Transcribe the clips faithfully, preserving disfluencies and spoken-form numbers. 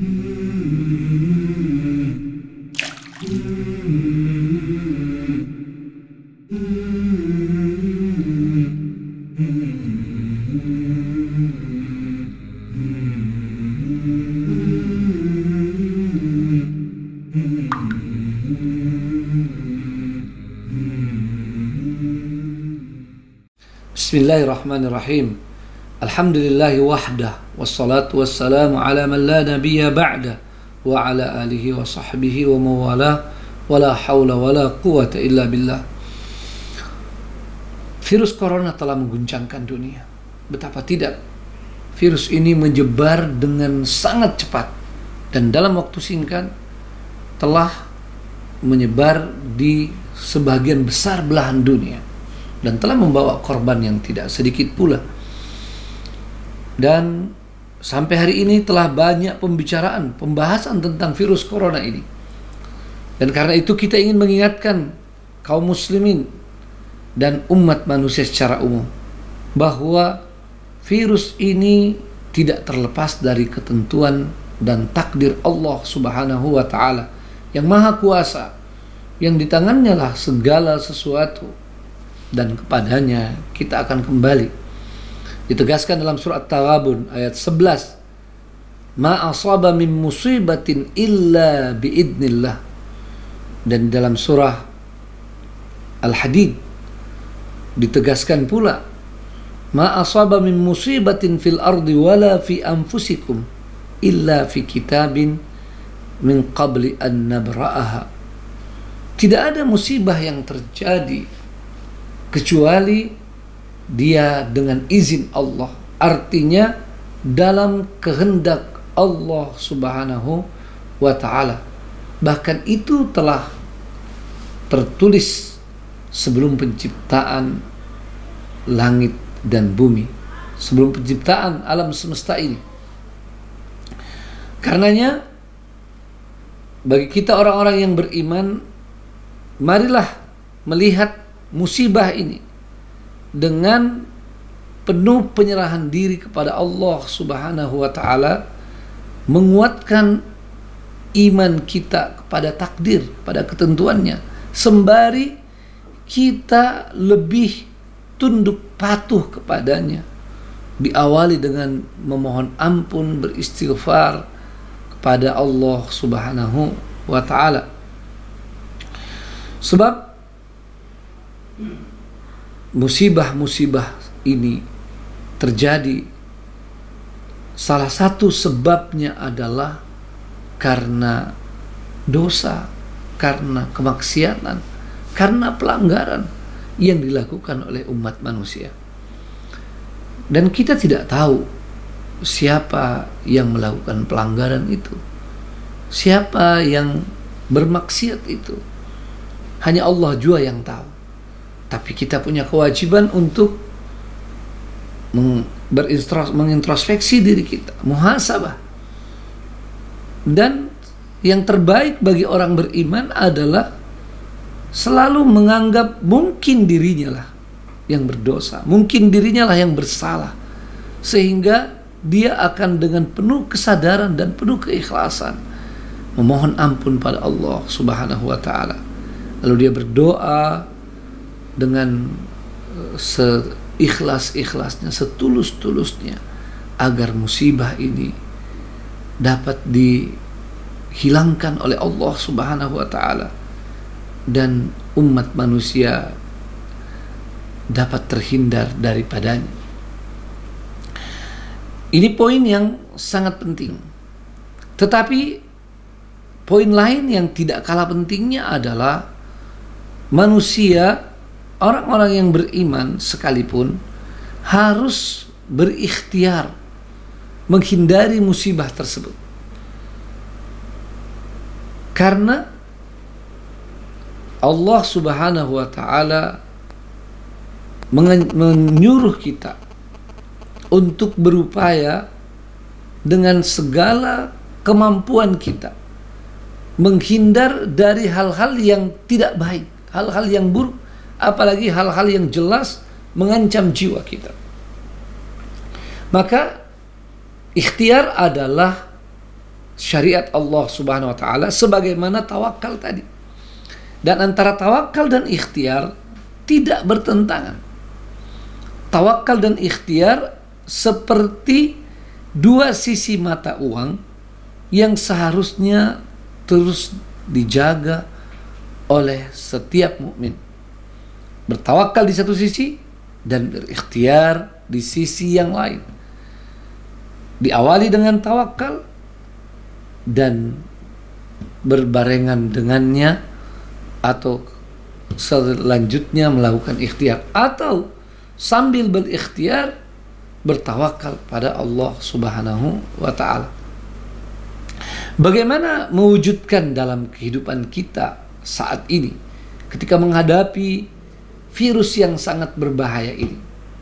Bismillahirrahmanirrahim. Alhamdulillahi wahdah, wassalatu wassalamu ala man la nabiyya ba'da, wa ala alihi wa sahbihi wa mawalah, wa la hawla wa la quwata illa billah. Virus corona telah mengguncangkan dunia. Betapa tidak, virus ini menyebar dengan sangat cepat dan dalam waktu singkat telah menyebar di sebagian besar belahan dunia dan telah membawa korban yang tidak sedikit pula. Dan sampai hari ini telah banyak pembicaraan, pembahasan tentang virus corona ini. Dan karena itu kita ingin mengingatkan kaum muslimin dan umat manusia secara umum bahwa virus ini tidak terlepas dari ketentuan dan takdir Allah Subhanahu wa taala yang Maha Kuasa, yang di tangannya lah segala sesuatu dan kepadanya kita akan kembali. Ditegaskan dalam surat At-Taghabun ayat sebelas, ma asaba min musibatin illa biidnillah. Dan dalam surah Al-Hadid ditegaskan pula, ma asaba min musibatin fil ardi wala fi anfusikum illa fi kitabin min qabli an nabra'aha. Tidak ada musibah yang terjadi kecuali dia dengan izin Allah, artinya dalam kehendak Allah Subhanahu wa ta'ala. Bahkan itu telah tertulis sebelum penciptaan langit dan bumi, sebelum penciptaan alam semesta ini. Karenanya bagi kita orang-orang yang beriman, marilah melihat musibah ini dengan penuh penyerahan diri kepada Allah Subhanahu wa ta'ala, menguatkan iman kita kepada takdir, pada ketentuannya, sembari kita lebih tunduk patuh kepadanya, diawali dengan memohon ampun, beristighfar kepada Allah Subhanahu wa ta'ala. Sebab musibah-musibah ini terjadi, salah satu sebabnya adalah karena dosa, karena kemaksiatan, karena pelanggaran yang dilakukan oleh umat manusia. Dan kita tidak tahu siapa yang melakukan pelanggaran itu, siapa yang bermaksiat itu. Hanya Allah jua yang tahu. Tapi kita punya kewajiban untuk mengintrospeksi diri kita, muhasabah. Dan yang terbaik bagi orang beriman adalah selalu menganggap mungkin dirinya lah yang berdosa, mungkin dirinya lah yang bersalah, sehingga dia akan dengan penuh kesadaran dan penuh keikhlasan memohon ampun pada Allah Subhanahu wa ta'ala. Lalu dia berdoa dengan seikhlas-ikhlasnya, setulus-tulusnya, agar musibah ini dapat dihilangkan oleh Allah Subhanahu wa ta'ala dan umat manusia dapat terhindar daripadanya. Ini poin yang sangat penting. Tetapi poin lain yang tidak kalah pentingnya adalah manusia, orang-orang yang beriman sekalipun, harus berikhtiar menghindari musibah tersebut. Karena Allah Subhanahu wa ta'ala menyuruh kita untuk berupaya dengan segala kemampuan kita menghindar dari hal-hal yang tidak baik, hal-hal yang buruk, apalagi hal-hal yang jelas mengancam jiwa kita. Maka ikhtiar adalah syariat Allah Subhanahu wa taala sebagaimana tawakal tadi. Dan antara tawakal dan ikhtiar tidak bertentangan. Tawakal dan ikhtiar seperti dua sisi mata uang yang seharusnya terus dijaga oleh setiap mukmin. Bertawakal di satu sisi dan berikhtiar di sisi yang lain. Diawali dengan tawakal dan berbarengan dengannya atau selanjutnya melakukan ikhtiar, atau sambil berikhtiar bertawakal pada Allah Subhanahu wa taala. Bagaimana mewujudkan dalam kehidupan kita saat ini ketika menghadapi virus yang sangat berbahaya ini?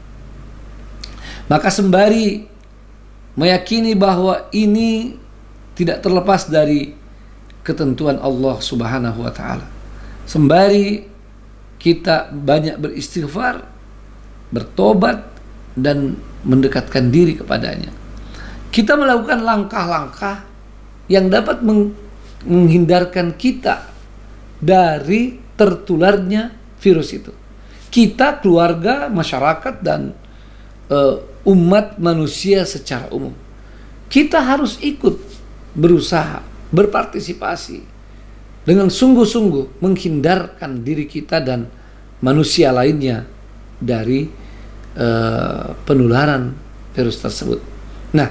Maka sembari meyakini bahwa ini tidak terlepas dari ketentuan Allah Subhanahu wa taala, sembari kita banyak beristighfar, bertobat dan mendekatkan diri kepadanya, kita melakukan langkah-langkah yang dapat menghindarkan kita dari tertularnya virus itu. Kita, keluarga, masyarakat, dan uh, umat manusia secara umum, kita harus ikut berusaha, berpartisipasi dengan sungguh-sungguh menghindarkan diri kita dan manusia lainnya dari uh, penularan virus tersebut. Nah,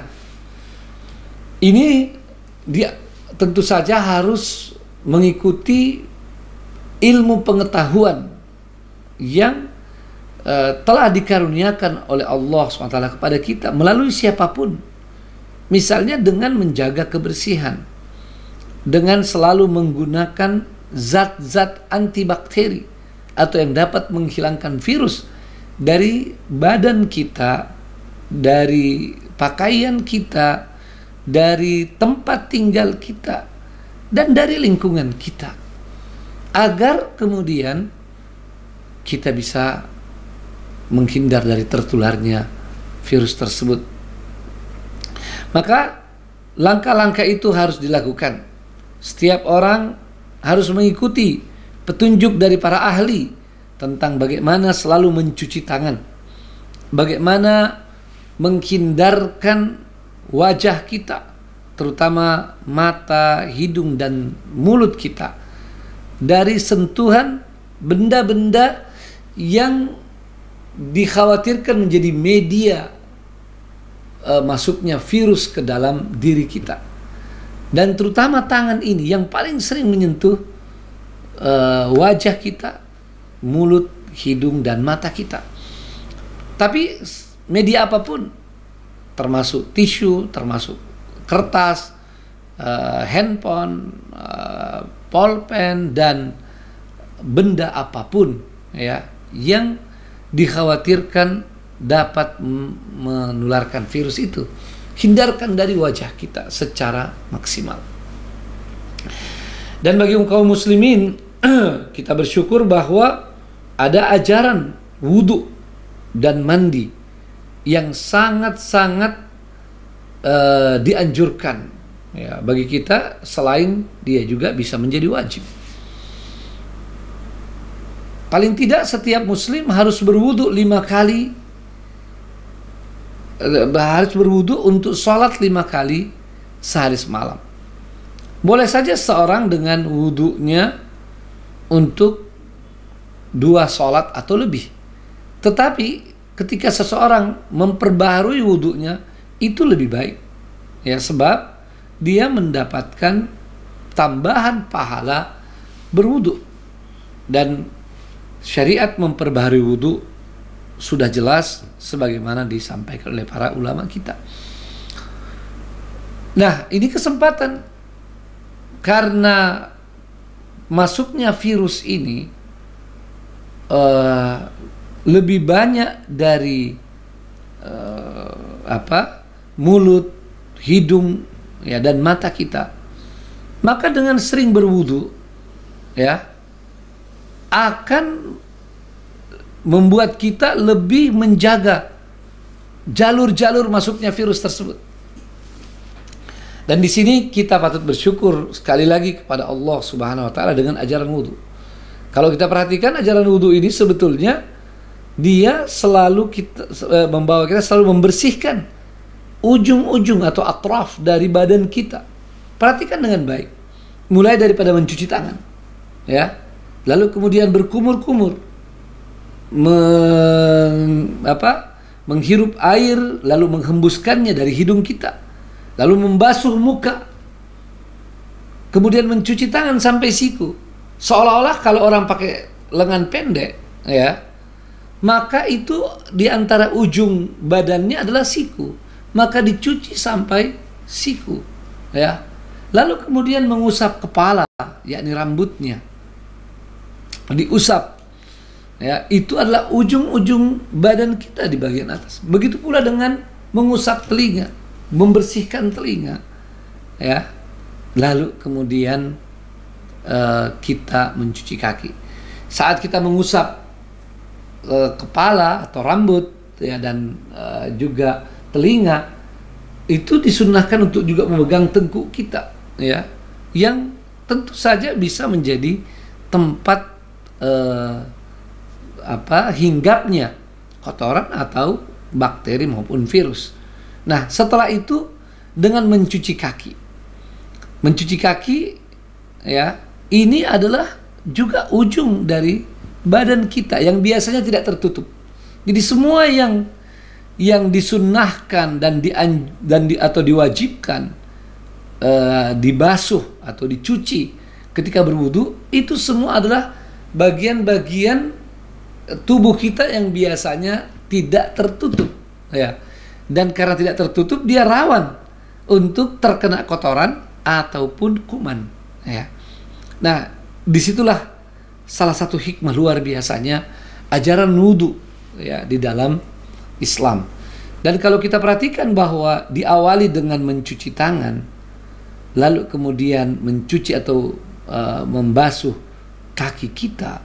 ini dia tentu saja harus mengikuti ilmu pengetahuan yang uh, telah dikaruniakan oleh Allah subhanahu wa taala kepada kita melalui siapapun. Misalnya dengan menjaga kebersihan, dengan selalu menggunakan zat-zat antibakteri atau yang dapat menghilangkan virus dari badan kita, dari pakaian kita, dari tempat tinggal kita, dan dari lingkungan kita, agar kemudian kita bisa menghindar dari tertularnya virus tersebut. Maka langkah-langkah itu harus dilakukan. Setiap orang harus mengikuti petunjuk dari para ahli tentang bagaimana selalu mencuci tangan, bagaimana menghindarkan wajah kita, terutama mata, hidung, dan mulut kita, dari sentuhan benda-benda yang dikhawatirkan menjadi media e, masuknya virus ke dalam diri kita. Dan terutama tangan ini yang paling sering menyentuh e, wajah kita, mulut, hidung, dan mata kita. Tapi media apapun, termasuk tisu, termasuk kertas, uh, handphone, uh, pulpen, dan benda apapun ya yang dikhawatirkan dapat menularkan virus itu, hindarkan dari wajah kita secara maksimal. Dan bagi kaum muslimin, kita bersyukur bahwa ada ajaran wudhu dan mandi yang sangat-sangat uh, dianjurkan ya bagi kita, selain dia juga bisa menjadi wajib. Paling tidak setiap muslim harus berwudu lima kali, harus berwudu untuk sholat lima kali sehari semalam. Boleh saja seorang dengan wudunya untuk dua sholat atau lebih, tetapi ketika seseorang memperbaharui wudunya, itu lebih baik ya, sebab dia mendapatkan tambahan pahala berwudu. Dan syariat memperbaharui wudu sudah jelas sebagaimana disampaikan oleh para ulama kita. Nah, ini kesempatan karena masuknya virus ini uh, lebih banyak dari uh, apa mulut, hidung, ya, dan mata kita. Maka dengan sering berwudu, ya, akan membuat kita lebih menjaga jalur-jalur masuknya virus tersebut. Dan di sini kita patut bersyukur sekali lagi kepada Allah Subhanahu wa taala dengan ajaran wudu. Kalau kita perhatikan ajaran wudu ini sebetulnya dia selalu kita membawa kita selalu membersihkan ujung-ujung atau atraf dari badan kita. Perhatikan dengan baik. Mulai daripada mencuci tangan, ya. Lalu kemudian berkumur-kumur, meng, apa, menghirup air, lalu menghembuskannya dari hidung kita, lalu membasuh muka, kemudian mencuci tangan sampai siku. Seolah-olah kalau orang pakai lengan pendek, ya, maka itu di antara ujung badannya adalah siku, maka dicuci sampai siku, ya. Lalu kemudian mengusap kepala, yakni rambutnya, diusap, ya, itu adalah ujung-ujung badan kita di bagian atas. Begitu pula dengan mengusap telinga, membersihkan telinga, ya. Lalu kemudian uh, kita mencuci kaki. Saat kita mengusap uh, kepala atau rambut, ya, dan uh, juga telinga, itu disunnahkan untuk juga memegang tengkuk kita, ya, yang tentu saja bisa menjadi tempat uh, apa hinggapnya kotoran atau bakteri maupun virus. Nah, setelah itu dengan mencuci kaki. Mencuci kaki, ya, ini adalah juga ujung dari badan kita yang biasanya tidak tertutup. Jadi semua yang yang disunnahkan dan di dan di atau diwajibkan uh, dibasuh atau dicuci ketika berwudu, itu semua adalah bagian-bagian tubuh kita yang biasanya tidak tertutup, ya. Dan karena tidak tertutup, dia rawan untuk terkena kotoran ataupun kuman, ya. Nah, disitulah salah satu hikmah luar biasanya ajaran wudu, ya, di dalam Islam. Dan kalau kita perhatikan bahwa diawali dengan mencuci tangan, lalu kemudian mencuci atau uh, membasuh kaki kita,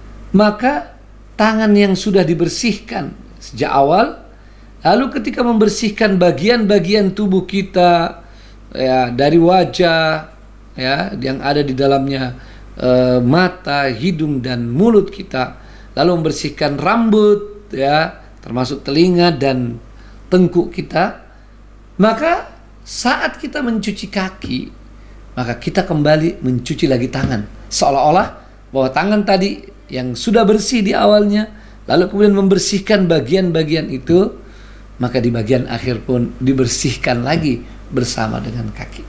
maka tangan yang sudah dibersihkan sejak awal, lalu ketika membersihkan bagian-bagian tubuh kita, ya, dari wajah, ya, yang ada di dalamnya e, mata, hidung dan mulut kita, lalu membersihkan rambut, ya, termasuk telinga dan tengkuk kita, maka saat kita mencuci kaki, maka kita kembali mencuci lagi tangan, seolah-olah bahwa tangan tadi yang sudah bersih di awalnya, lalu kemudian membersihkan bagian-bagian itu, maka di bagian akhir pun dibersihkan lagi bersama dengan kaki.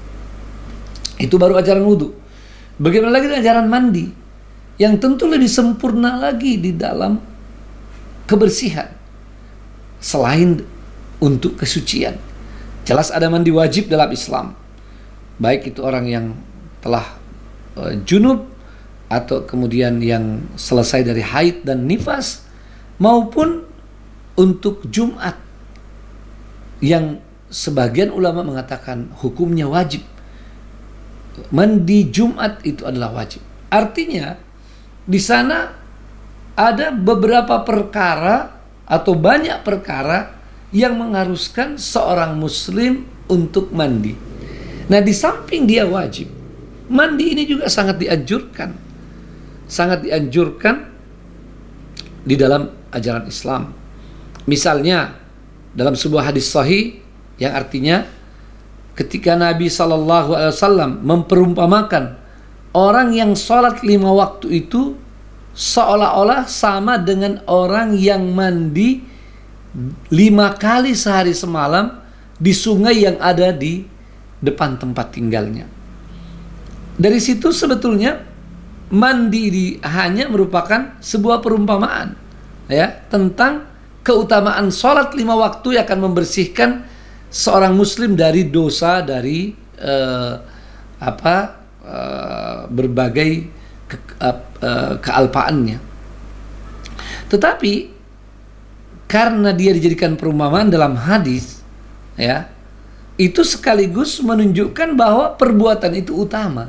Itu baru ajaran wudu. Bagaimana lagi dengan ajaran mandi, yang tentu lebih sempurna lagi di dalam kebersihan, selain untuk kesucian. Jelas ada mandi wajib dalam Islam, baik itu orang yang telah uh, junub, atau kemudian yang selesai dari haid dan nifas, maupun untuk Jumat, yang sebagian ulama mengatakan hukumnya wajib. Mandi Jumat itu adalah wajib. Artinya di sana ada beberapa perkara atau banyak perkara yang mengharuskan seorang muslim untuk mandi. Nah, di samping dia wajib, mandi ini juga sangat dianjurkan. Sangat dianjurkan di dalam ajaran Islam. Misalnya dalam sebuah hadis sahih yang artinya ketika Nabi Shallallahu Alaihi Wasallam memperumpamakan orang yang sholat lima waktu itu seolah-olah sama dengan orang yang mandi lima kali sehari semalam di sungai yang ada di depan tempat tinggalnya. Dari situ sebetulnya mandi di, hanya merupakan sebuah perumpamaan, ya, tentang keutamaan sholat lima waktu yang akan membersihkan seorang muslim dari dosa, dari uh, apa uh, berbagai ke, uh, uh, kealpaannya. Tetapi karena dia dijadikan perumpamaan dalam hadis, ya, itu sekaligus menunjukkan bahwa perbuatan itu utama.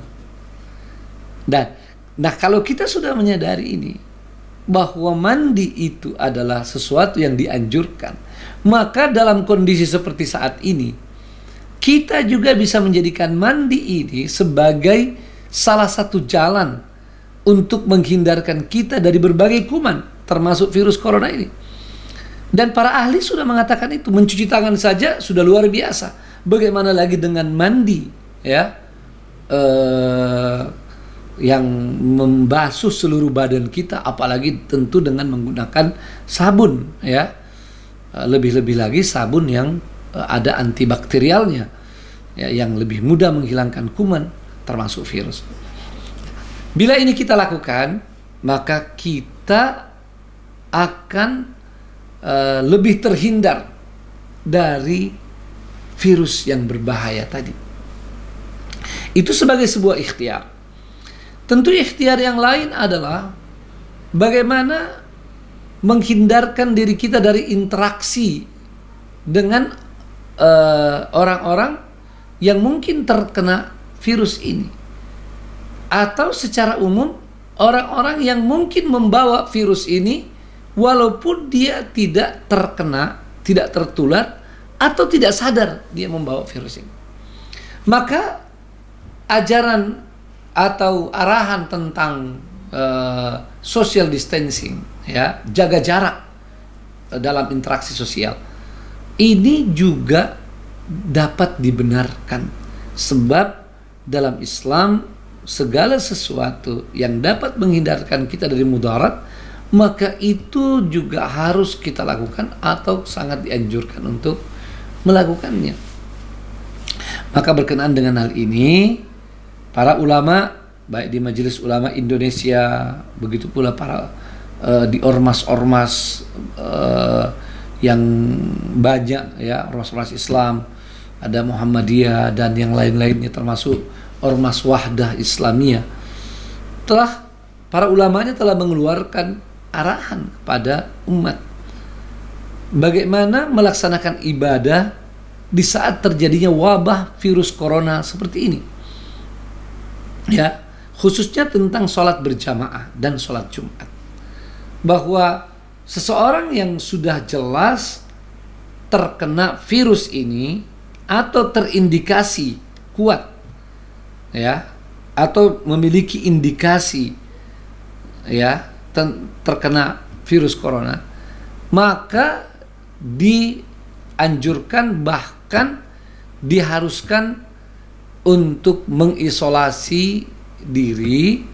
Dan nah, kalau kita sudah menyadari ini, bahwa mandi itu adalah sesuatu yang dianjurkan, maka dalam kondisi seperti saat ini, kita juga bisa menjadikan mandi ini sebagai salah satu jalan untuk menghindarkan kita dari berbagai kuman, termasuk virus corona ini. Dan para ahli sudah mengatakan itu, mencuci tangan saja sudah luar biasa. Bagaimana lagi dengan mandi, ya, eh, yang membasuh seluruh badan kita, apalagi tentu dengan menggunakan sabun, ya. Lebih-lebih lagi sabun yang ada antibakterialnya, ya, yang lebih mudah menghilangkan kuman termasuk virus. Bila ini kita lakukan, maka kita akan uh, lebih terhindar dari virus yang berbahaya tadi. Itu sebagai sebuah ikhtiar. Tentu ikhtiar yang lain adalah bagaimana menghindarkan diri kita dari interaksi dengan orang-orang uh, yang mungkin terkena virus ini, atau secara umum orang-orang yang mungkin membawa virus ini walaupun dia tidak terkena, tidak tertular, atau tidak sadar dia membawa virus ini. Maka ajaran atau arahan tentang uh, social distancing, ya, jaga jarak dalam interaksi sosial, ini juga dapat dibenarkan, sebab dalam Islam segala sesuatu yang dapat menghindarkan kita dari mudarat, maka itu juga harus kita lakukan atau sangat dianjurkan untuk melakukannya. Maka berkenaan dengan hal ini, para ulama baik di Majelis Ulama Indonesia, begitu pula para uh, di ormas-ormas uh, yang banyak, ya, ormas-ormas Islam, ada Muhammadiyah dan yang lain-lainnya, termasuk ormas Wahdah Islamiyah, telah para ulamanya telah mengeluarkan arahan kepada umat bagaimana melaksanakan ibadah di saat terjadinya wabah virus corona seperti ini, ya, khususnya tentang sholat berjamaah dan sholat Jumat. Bahwa seseorang yang sudah jelas terkena virus ini atau terindikasi kuat, ya, atau memiliki indikasi, ya, terkena virus corona, maka dianjurkan, bahkan diharuskan untuk mengisolasi diri,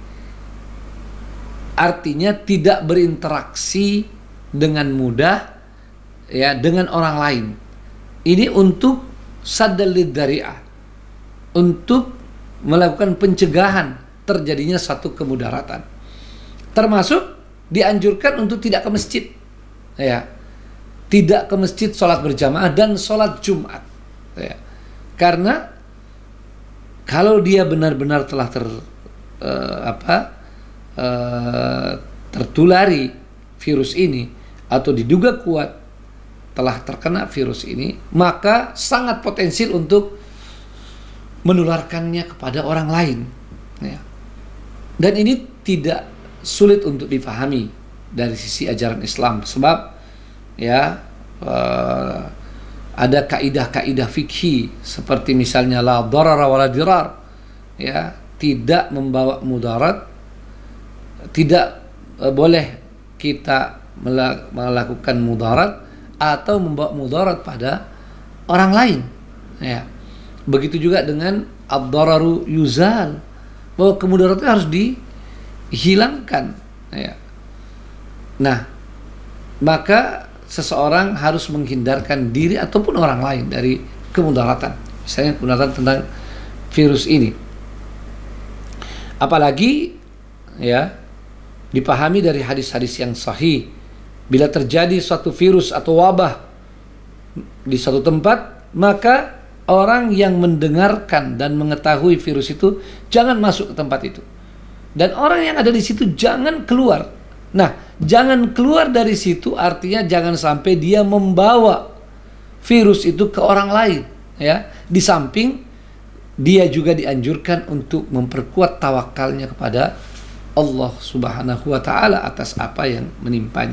artinya tidak berinteraksi dengan mudah, ya, dengan orang lain. Ini untuk saddal lidzari'ah, untuk melakukan pencegahan terjadinya satu kemudaratan. Termasuk dianjurkan untuk tidak ke masjid, ya, tidak ke masjid sholat berjamaah dan sholat Jumat, ya. Karena kalau dia benar-benar telah ter uh, apa uh, tertulari virus ini atau diduga kuat telah terkena virus ini, maka sangat potensial untuk menularkannya kepada orang lain, ya. Dan ini tidak sulit untuk difahami dari sisi ajaran Islam, sebab, ya, uh, ada kaidah-kaidah fikih seperti misalnya la darara wala dirar, ya, tidak membawa mudarat, tidak uh, boleh kita melakukan mudarat atau membawa mudarat pada orang lain, ya. Begitu juga dengan ad-dararu yuzal, bahwa kemudaratan harus dihilangkan, ya. Nah, maka seseorang harus menghindarkan diri ataupun orang lain dari kemudaratan, misalnya kemudaratan tentang virus ini. Apalagi, ya, dipahami dari hadis-hadis yang sahih, bila terjadi suatu virus atau wabah di suatu tempat, maka orang yang mendengarkan dan mengetahui virus itu jangan masuk ke tempat itu, dan orang yang ada di situ jangan keluar. Nah, jangan keluar dari situ artinya jangan sampai dia membawa virus itu ke orang lain, ya. Di samping dia juga dianjurkan untuk memperkuat tawakalnya kepada Allah Subhanahu wa taala atas apa yang menimpanya.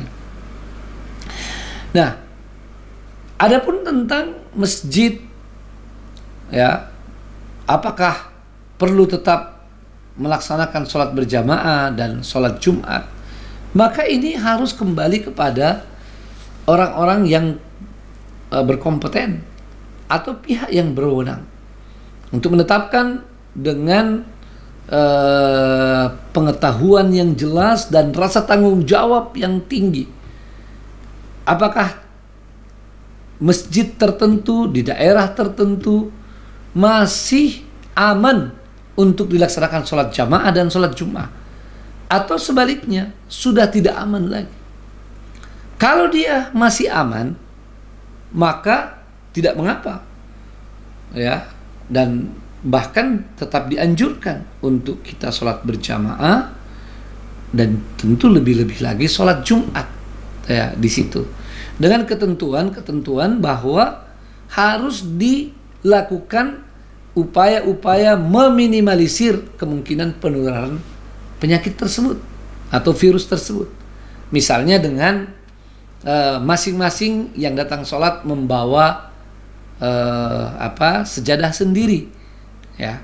Nah, adapun tentang masjid ya, apakah perlu tetap melaksanakan sholat berjamaah dan sholat Jumat, maka ini harus kembali kepada orang-orang yang uh, berkompeten atau pihak yang berwenang untuk menetapkan dengan uh, pengetahuan yang jelas dan rasa tanggung jawab yang tinggi. Apakah masjid tertentu di daerah tertentu masih aman untuk dilaksanakan sholat jamaah dan sholat Jumat, atau sebaliknya sudah tidak aman lagi. Kalau dia masih aman, maka tidak mengapa, ya, dan bahkan tetap dianjurkan untuk kita sholat berjamaah dan tentu lebih-lebih lagi sholat Jumat, ya, di situ dengan ketentuan-ketentuan bahwa harus dilakukan upaya-upaya meminimalisir kemungkinan penularan penyakit tersebut atau virus tersebut. Misalnya dengan uh, masing-masing yang datang sholat membawa uh, apa sejadah sendiri, ya,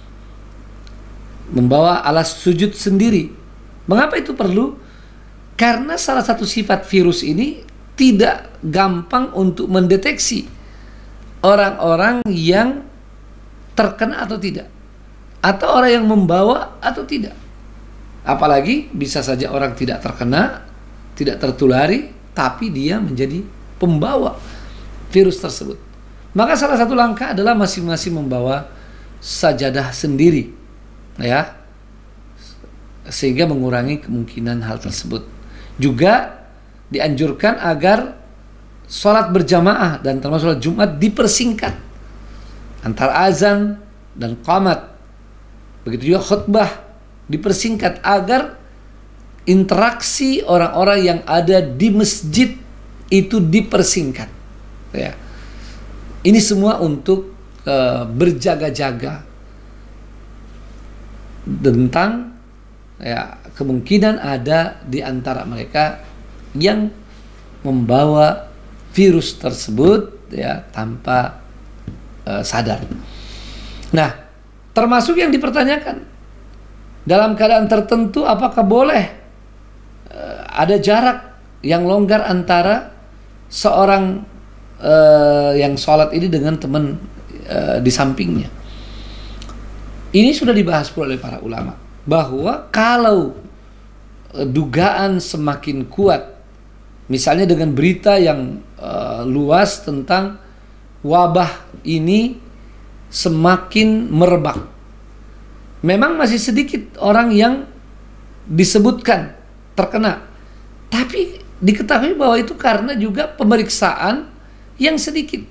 membawa alas sujud sendiri. Mengapa itu perlu? Karena salah satu sifat virus ini tidak gampang untuk mendeteksi orang-orang yang terkena atau tidak, atau orang yang membawa atau tidak. Apalagi bisa saja orang tidak terkena, tidak tertulari, tapi dia menjadi pembawa virus tersebut. Maka salah satu langkah adalah masing-masing membawa sajadah sendiri, ya, sehingga mengurangi kemungkinan hal tersebut. Juga dianjurkan agar sholat berjamaah dan termasuk sholat Jumat dipersingkat antara azan dan qamat. Begitu juga khutbah dipersingkat agar interaksi orang-orang yang ada di masjid itu dipersingkat, ya. Ini semua untuk uh, berjaga-jaga tentang, ya, kemungkinan ada di antara mereka yang membawa virus tersebut, ya, tanpa uh, sadar. Nah, termasuk yang dipertanyakan dalam keadaan tertentu apakah boleh uh, ada jarak yang longgar antara seorang uh, yang sholat ini dengan teman uh, di sampingnya. Ini sudah dibahas pula oleh para ulama bahwa kalau uh, dugaan semakin kuat, misalnya dengan berita yang uh, luas tentang wabah ini semakin merebak, memang masih sedikit orang yang disebutkan terkena, tapi diketahui bahwa itu karena juga pemeriksaan yang sedikit.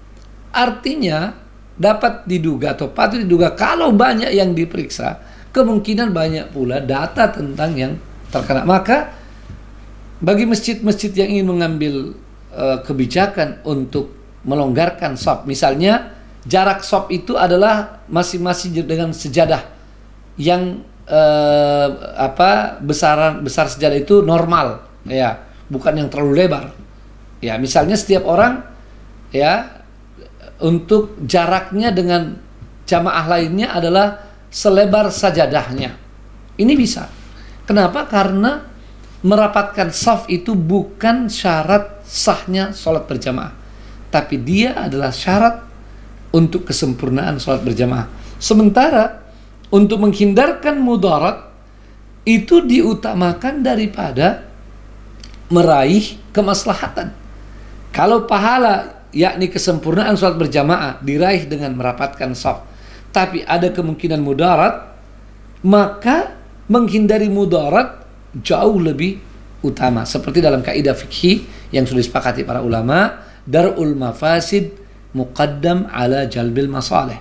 Artinya dapat diduga atau patut diduga kalau banyak yang diperiksa, kemungkinan banyak pula data tentang yang terkena. Maka bagi masjid-masjid yang ingin mengambil uh, kebijakan untuk melonggarkan shop, misalnya jarak shop itu adalah masing-masing dengan sejadah yang uh, apa besaran besar sejadah itu normal, ya, bukan yang terlalu lebar, ya. Misalnya setiap orang, ya, untuk jaraknya dengan jamaah lainnya adalah selebar sajadahnya. Ini bisa. Kenapa? Karena merapatkan shaf itu bukan syarat sahnya sholat berjamaah, tapi dia adalah syarat untuk kesempurnaan sholat berjamaah. Sementara untuk menghindarkan mudarat itu diutamakan daripada meraih kemaslahatan. Kalau pahala, yakni kesempurnaan sholat berjamaah, diraih dengan merapatkan shaf, tapi ada kemungkinan mudarat, maka menghindari mudarat jauh lebih utama. Seperti dalam kaidah fikih yang sudah disepakati para ulama, dar'ul mafasid muqaddam ala jalbil masalih.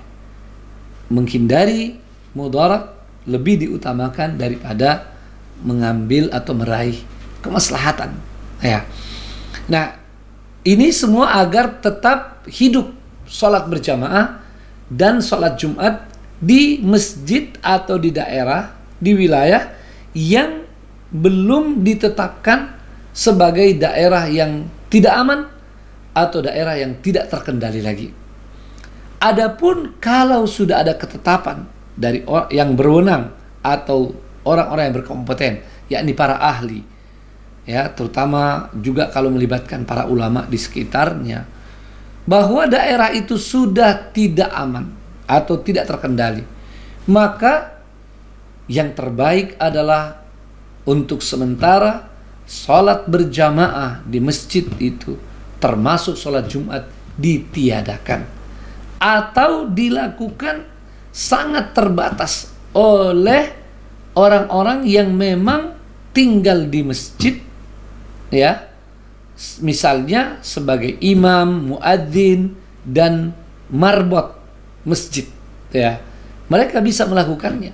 Menghindari mudarat lebih diutamakan daripada mengambil atau meraih kemaslahatan, ya. Nah, ini semua agar tetap hidup sholat berjamaah dan sholat Jumat di masjid atau di daerah, di wilayah yang belum ditetapkan sebagai daerah yang tidak aman atau daerah yang tidak terkendali lagi. Adapun kalau sudah ada ketetapan dari or- yang berwenang atau orang-orang yang berkompeten, yakni para ahli, ya, terutama juga kalau melibatkan para ulama di sekitarnya, bahwa daerah itu sudah tidak aman atau tidak terkendali, maka yang terbaik adalah untuk sementara sholat berjamaah di masjid itu, termasuk sholat Jumat, ditiadakan atau dilakukan sangat terbatas oleh orang-orang yang memang tinggal di masjid, ya, misalnya sebagai imam, muadzin, dan marbot masjid, ya. Mereka bisa melakukannya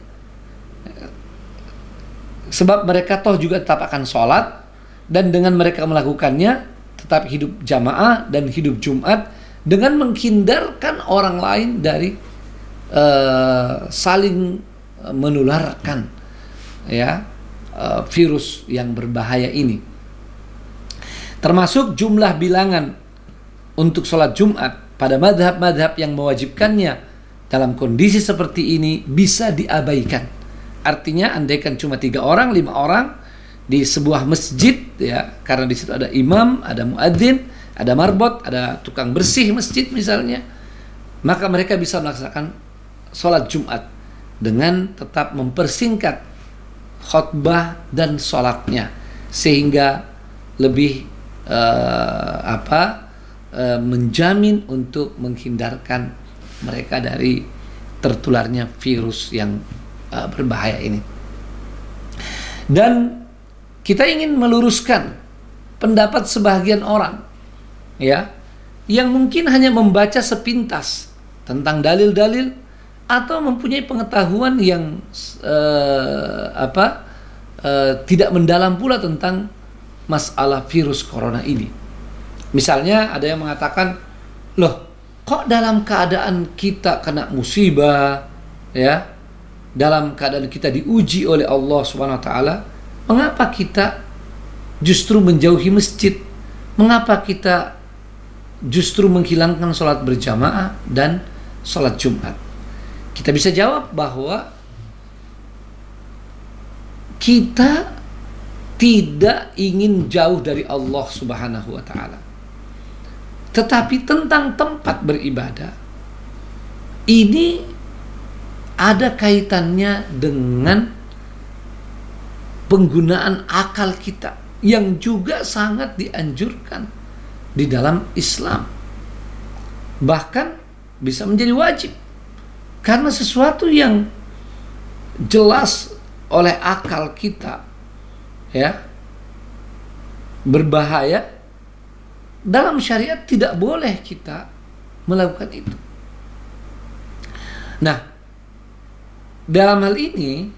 sebab mereka toh juga tetap akan sholat, dan dengan mereka melakukannya tetap hidup jamaah dan hidup Jumat, dengan menghindarkan orang lain dari uh, saling menularkan, ya, uh, virus yang berbahaya ini. Termasuk jumlah bilangan untuk sholat Jumat pada madhab-madhab yang mewajibkannya dalam kondisi seperti ini bisa diabaikan. Artinya andaikan cuma tiga orang, lima orang di sebuah masjid, ya, karena di situ ada imam, ada muadzin, ada marbot, ada tukang bersih masjid misalnya, maka mereka bisa melaksanakan sholat Jumat dengan tetap mempersingkat khutbah dan sholatnya, sehingga lebih uh, apa uh, menjamin untuk menghindarkan mereka dari tertularnya virus yang uh, berbahaya ini. Dan kita ingin meluruskan pendapat sebagian orang, ya, yang mungkin hanya membaca sepintas tentang dalil-dalil atau mempunyai pengetahuan yang uh, apa uh, tidak mendalam pula tentang masalah virus corona ini. Misalnya ada yang mengatakan, loh, kok dalam keadaan kita kena musibah, ya, dalam keadaan kita diuji oleh Allah Subhanahu wa taala, mengapa kita justru menjauhi masjid? Mengapa kita justru menghilangkan sholat berjamaah dan sholat Jumat? Kita bisa jawab bahwa kita tidak ingin jauh dari Allah Subhanahu wa taala. Tetapi tentang tempat beribadah ini ada kaitannya dengan penggunaan akal kita yang juga sangat dianjurkan di dalam Islam. Bahkan bisa menjadi wajib, karena sesuatu yang jelas oleh akal kita, ya, berbahaya, dalam syariat tidak boleh kita melakukan itu. Nah, dalam hal ini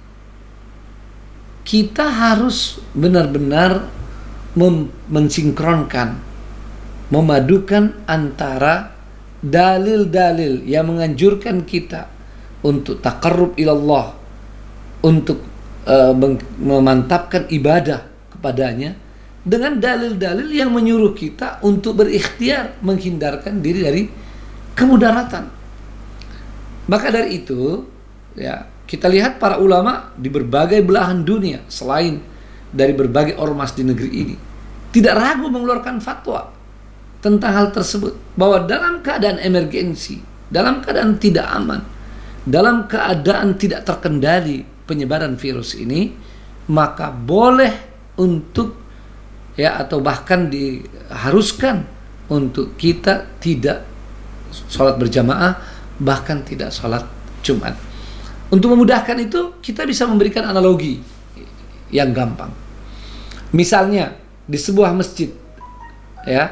kita harus benar-benar mem- mensinkronkan, memadukan antara dalil-dalil yang menganjurkan kita untuk taqarrub ilallah, untuk uh, memantapkan ibadah kepadanya, dengan dalil-dalil yang menyuruh kita untuk berikhtiar menghindarkan diri dari kemudaratan. Maka dari itu, ya, kita lihat para ulama di berbagai belahan dunia selain dari berbagai ormas di negeri ini tidak ragu mengeluarkan fatwa tentang hal tersebut, bahwa dalam keadaan emergensi, dalam keadaan tidak aman, dalam keadaan tidak terkendali penyebaran virus ini, maka boleh untuk, ya, atau bahkan diharuskan untuk kita tidak sholat berjamaah, bahkan tidak sholat Jumat. Untuk memudahkan itu, kita bisa memberikan analogi yang gampang. Misalnya di sebuah masjid, ya,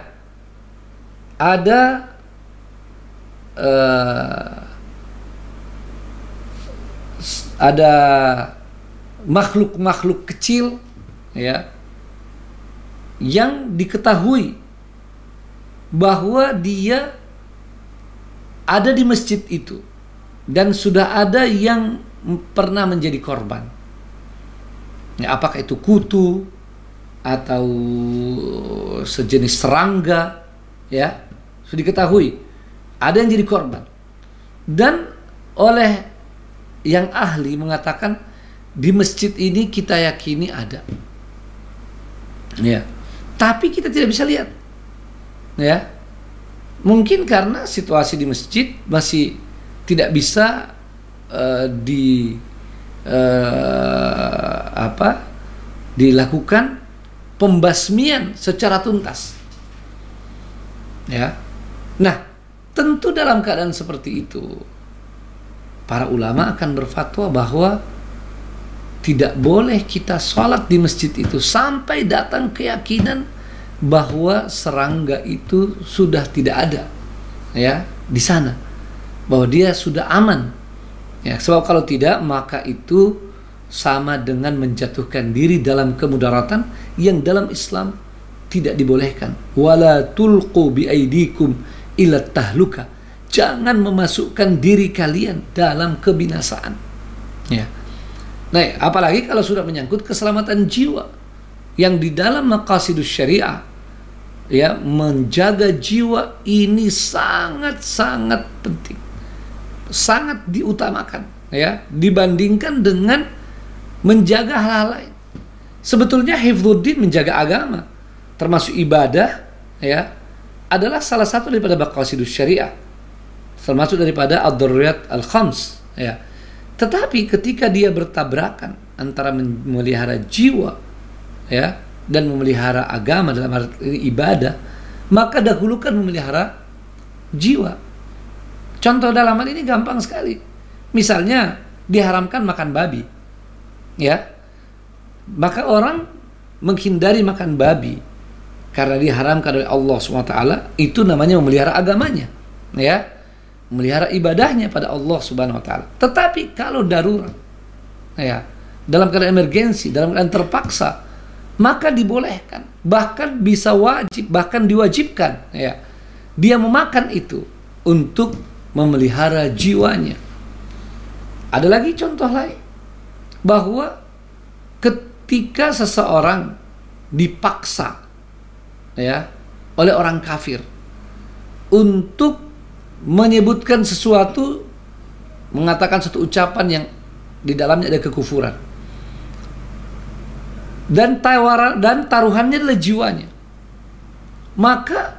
ada uh, ada makhluk-makhluk kecil, ya, yang diketahui bahwa dia ada di masjid itu dan sudah ada yang pernah menjadi korban. Ya, apakah itu kutu atau sejenis serangga, ya, sudah diketahui ada yang jadi korban. Dan oleh yang ahli mengatakan di masjid ini kita yakini ada, ya, tapi kita tidak bisa lihat, ya, mungkin karena situasi di masjid masih tidak bisa uh, di uh, apa dilakukan pembasmian secara tuntas, ya. Nah, tentu dalam keadaan seperti itu, para ulama akan berfatwa bahwa tidak boleh kita sholat di masjid itu sampai datang keyakinan bahwa serangga itu sudah tidak ada, ya, di sana, bahwa dia sudah aman, ya. Sebab kalau tidak, maka itu sama dengan menjatuhkan diri dalam kemudaratan yang dalam Islam tidak dibolehkan. Wala tulqu biaidikum ila tahluka, jangan memasukkan diri kalian dalam kebinasaan, ya. Nah, apalagi kalau sudah menyangkut keselamatan jiwa yang di dalam maqasidus syariah, ya, menjaga jiwa ini sangat-sangat penting, sangat diutamakan, ya, dibandingkan dengan menjaga hal-hal lain. Sebetulnya hifdzuddin, menjaga agama termasuk ibadah, ya, adalah salah satu daripada maqasidus syariah, termasuk daripada ad-daruriyat al-khams, ya. Tetapi ketika dia bertabrakan antara memelihara jiwa, ya, dan memelihara agama dalam arti ibadah, maka dahulukan memelihara jiwa. Contoh dalam hal ini gampang sekali. Misalnya diharamkan makan babi, ya, maka orang menghindari makan babi karena diharamkan oleh Allah subhanahu wa taala, itu namanya memelihara agamanya, ya, memelihara ibadahnya pada Allah subhanahu wa taala. Tetapi kalau darurat, ya, dalam keadaan emergensi, dalam keadaan terpaksa, maka dibolehkan, bahkan bisa wajib, bahkan diwajibkan, ya, dia memakan itu untuk memelihara jiwanya. Ada lagi contoh lain, bahwa ketika seseorang dipaksa, ya, oleh orang kafir untuk menyebutkan sesuatu, mengatakan satu ucapan yang di dalamnya ada kekufuran, dan tawaran dan taruhannya adalah jiwanya, maka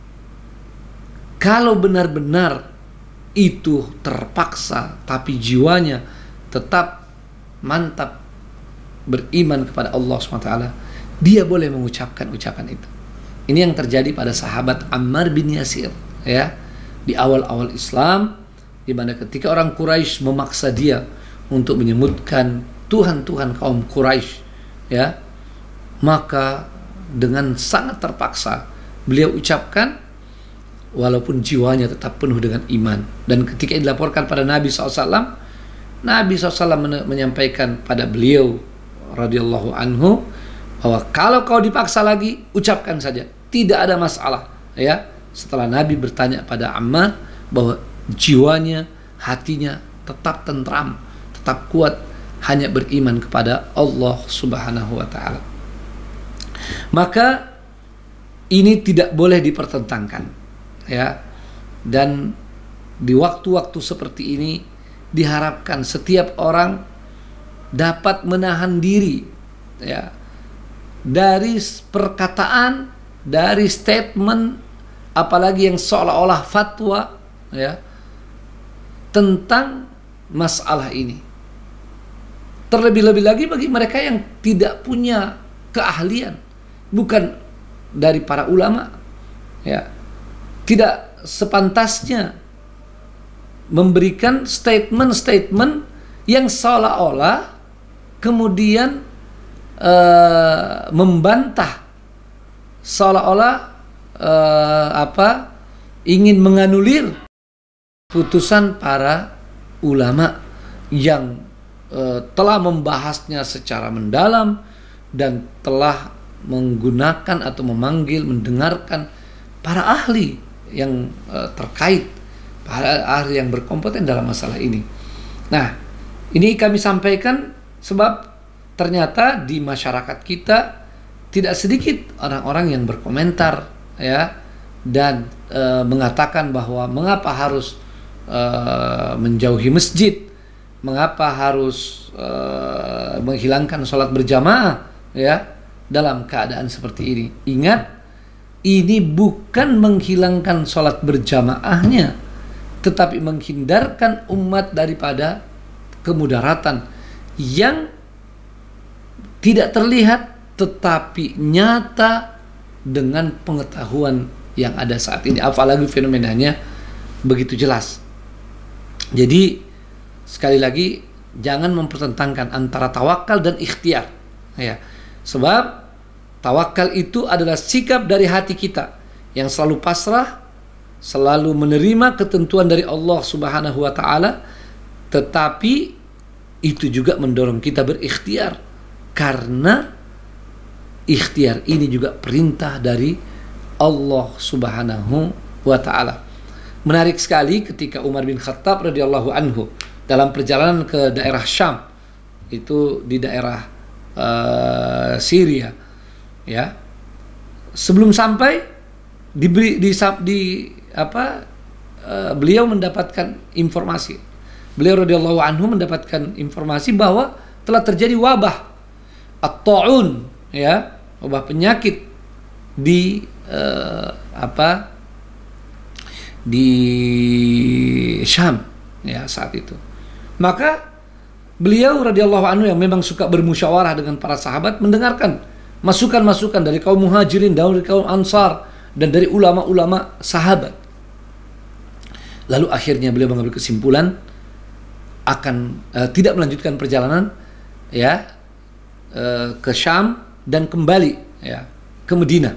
kalau benar-benar itu terpaksa tapi jiwanya tetap mantap beriman kepada Allah subhanahu wa taala, dia boleh mengucapkan ucapan itu. Ini yang terjadi pada sahabat Ammar bin Yasir, ya, di awal-awal Islam, di mana ketika orang Quraisy memaksa dia untuk menyebutkan Tuhan-Tuhan kaum Quraisy, ya, maka dengan sangat terpaksa beliau ucapkan, walaupun jiwanya tetap penuh dengan iman. Dan ketika dilaporkan pada Nabi shallallahu alaihi wasallam, Nabi shallallahu alaihi wasallam menyampaikan pada beliau radhiyallahu anhu bahwa kalau kau dipaksa lagi, ucapkan saja, tidak ada masalah, ya. Setelah Nabi bertanya pada Ammar bahwa jiwanya, hatinya tetap tentram, tetap kuat, hanya beriman kepada Allah subhanahu wa ta'ala. Maka ini tidak boleh dipertentangkan, ya. Dan di waktu-waktu seperti ini diharapkan setiap orang dapat menahan diri, ya, dari perkataan, dari statement, apalagi yang seolah-olah fatwa, ya, tentang masalah ini. Terlebih-lebih lagi bagi mereka yang tidak punya keahlian, bukan dari para ulama, ya, tidak sepantasnya memberikan statement-statement yang seolah-olah kemudian uh, membantah, seolah-olah uh, apa ingin menganulir putusan para ulama yang uh, telah membahasnya secara mendalam dan telah menggunakan atau memanggil, mendengarkan para ahli yang uh, terkait, para ahli yang berkompeten dalam masalah ini. Nah, ini kami sampaikan sebab ternyata di masyarakat kita tidak sedikit orang-orang yang berkomentar, ya, dan e, mengatakan bahwa mengapa harus uh, menjauhi masjid, mengapa harus uh, menghilangkan sholat berjamaah ya dalam keadaan seperti ini. Ingat, ini bukan menghilangkan sholat berjamaahnya, tetapi menghindarkan umat daripada kemudaratan yang tidak terlihat tetapi nyata dengan pengetahuan yang ada saat ini, apalagi fenomenanya begitu jelas. Jadi sekali lagi, jangan mempertentangkan antara tawakal dan ikhtiar ya. Sebab tawakal itu adalah sikap dari hati kita yang selalu pasrah, selalu menerima ketentuan dari Allah Subhanahu wa taala, tetapi itu juga mendorong kita berikhtiar, karena ikhtiar ini juga perintah dari Allah Subhanahu wa taala. Menarik sekali ketika Umar bin Khattab radhiyallahu anhu dalam perjalanan ke daerah Syam, itu di daerah uh, Syria ya, sebelum sampai diberi di, di apa uh, beliau mendapatkan informasi, beliau radhiyallahu anhu mendapatkan informasi bahwa telah terjadi wabah at-ta'un ya, wabah penyakit di uh, apa di Syam ya saat itu. Maka beliau radhiyallahu anhu yang memang suka bermusyawarah dengan para sahabat, mendengarkan masukan-masukan dari kaum muhajirin, dari kaum ansar, dan dari ulama-ulama sahabat. Lalu akhirnya beliau mengambil kesimpulan akan uh, tidak melanjutkan perjalanan ya uh, ke Syam dan kembali ya ke Madinah.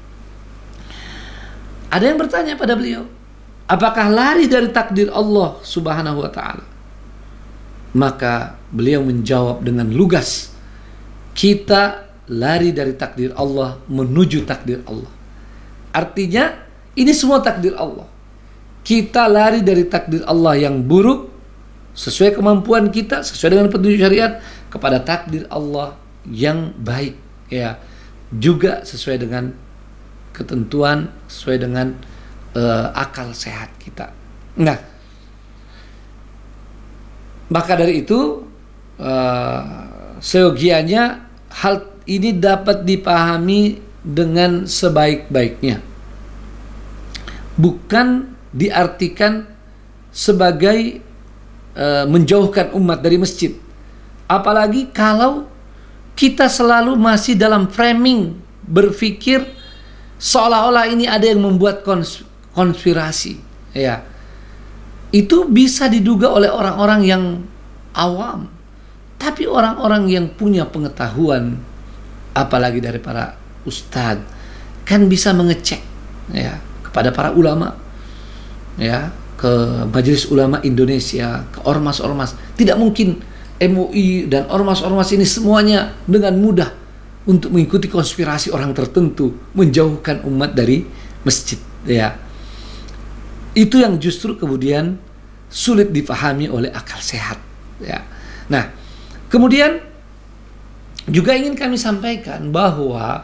Ada yang bertanya pada beliau, apakah lari dari takdir Allah Subhanahu wa taala? Maka beliau menjawab dengan lugas, kita lari dari takdir Allah menuju takdir Allah. Artinya ini semua takdir Allah. Kita lari dari takdir Allah yang buruk sesuai kemampuan kita, sesuai dengan petunjuk syariat, kepada takdir Allah yang baik ya, juga sesuai dengan ketentuan, sesuai dengan uh, akal sehat kita. Nah, maka dari itu uh, seyogianya hal ini dapat dipahami dengan sebaik-baiknya, bukan diartikan sebagai uh, menjauhkan umat dari masjid. Apalagi kalau kita selalu masih dalam framing berpikir seolah-olah ini ada yang membuat kons konspirasi ya. Itu bisa diduga oleh orang-orang yang awam, tapi orang-orang yang punya pengetahuan, apalagi dari para ustadz, kan bisa mengecek ya kepada para ulama ya, ke Majelis Ulama Indonesia, ke ormas-ormas. Tidak mungkin M U I dan ormas-ormas ini semuanya dengan mudah untuk mengikuti konspirasi orang tertentu menjauhkan umat dari masjid ya. Itu yang justru kemudian sulit dipahami oleh akal sehat ya. Nah, kemudian juga ingin kami sampaikan bahwa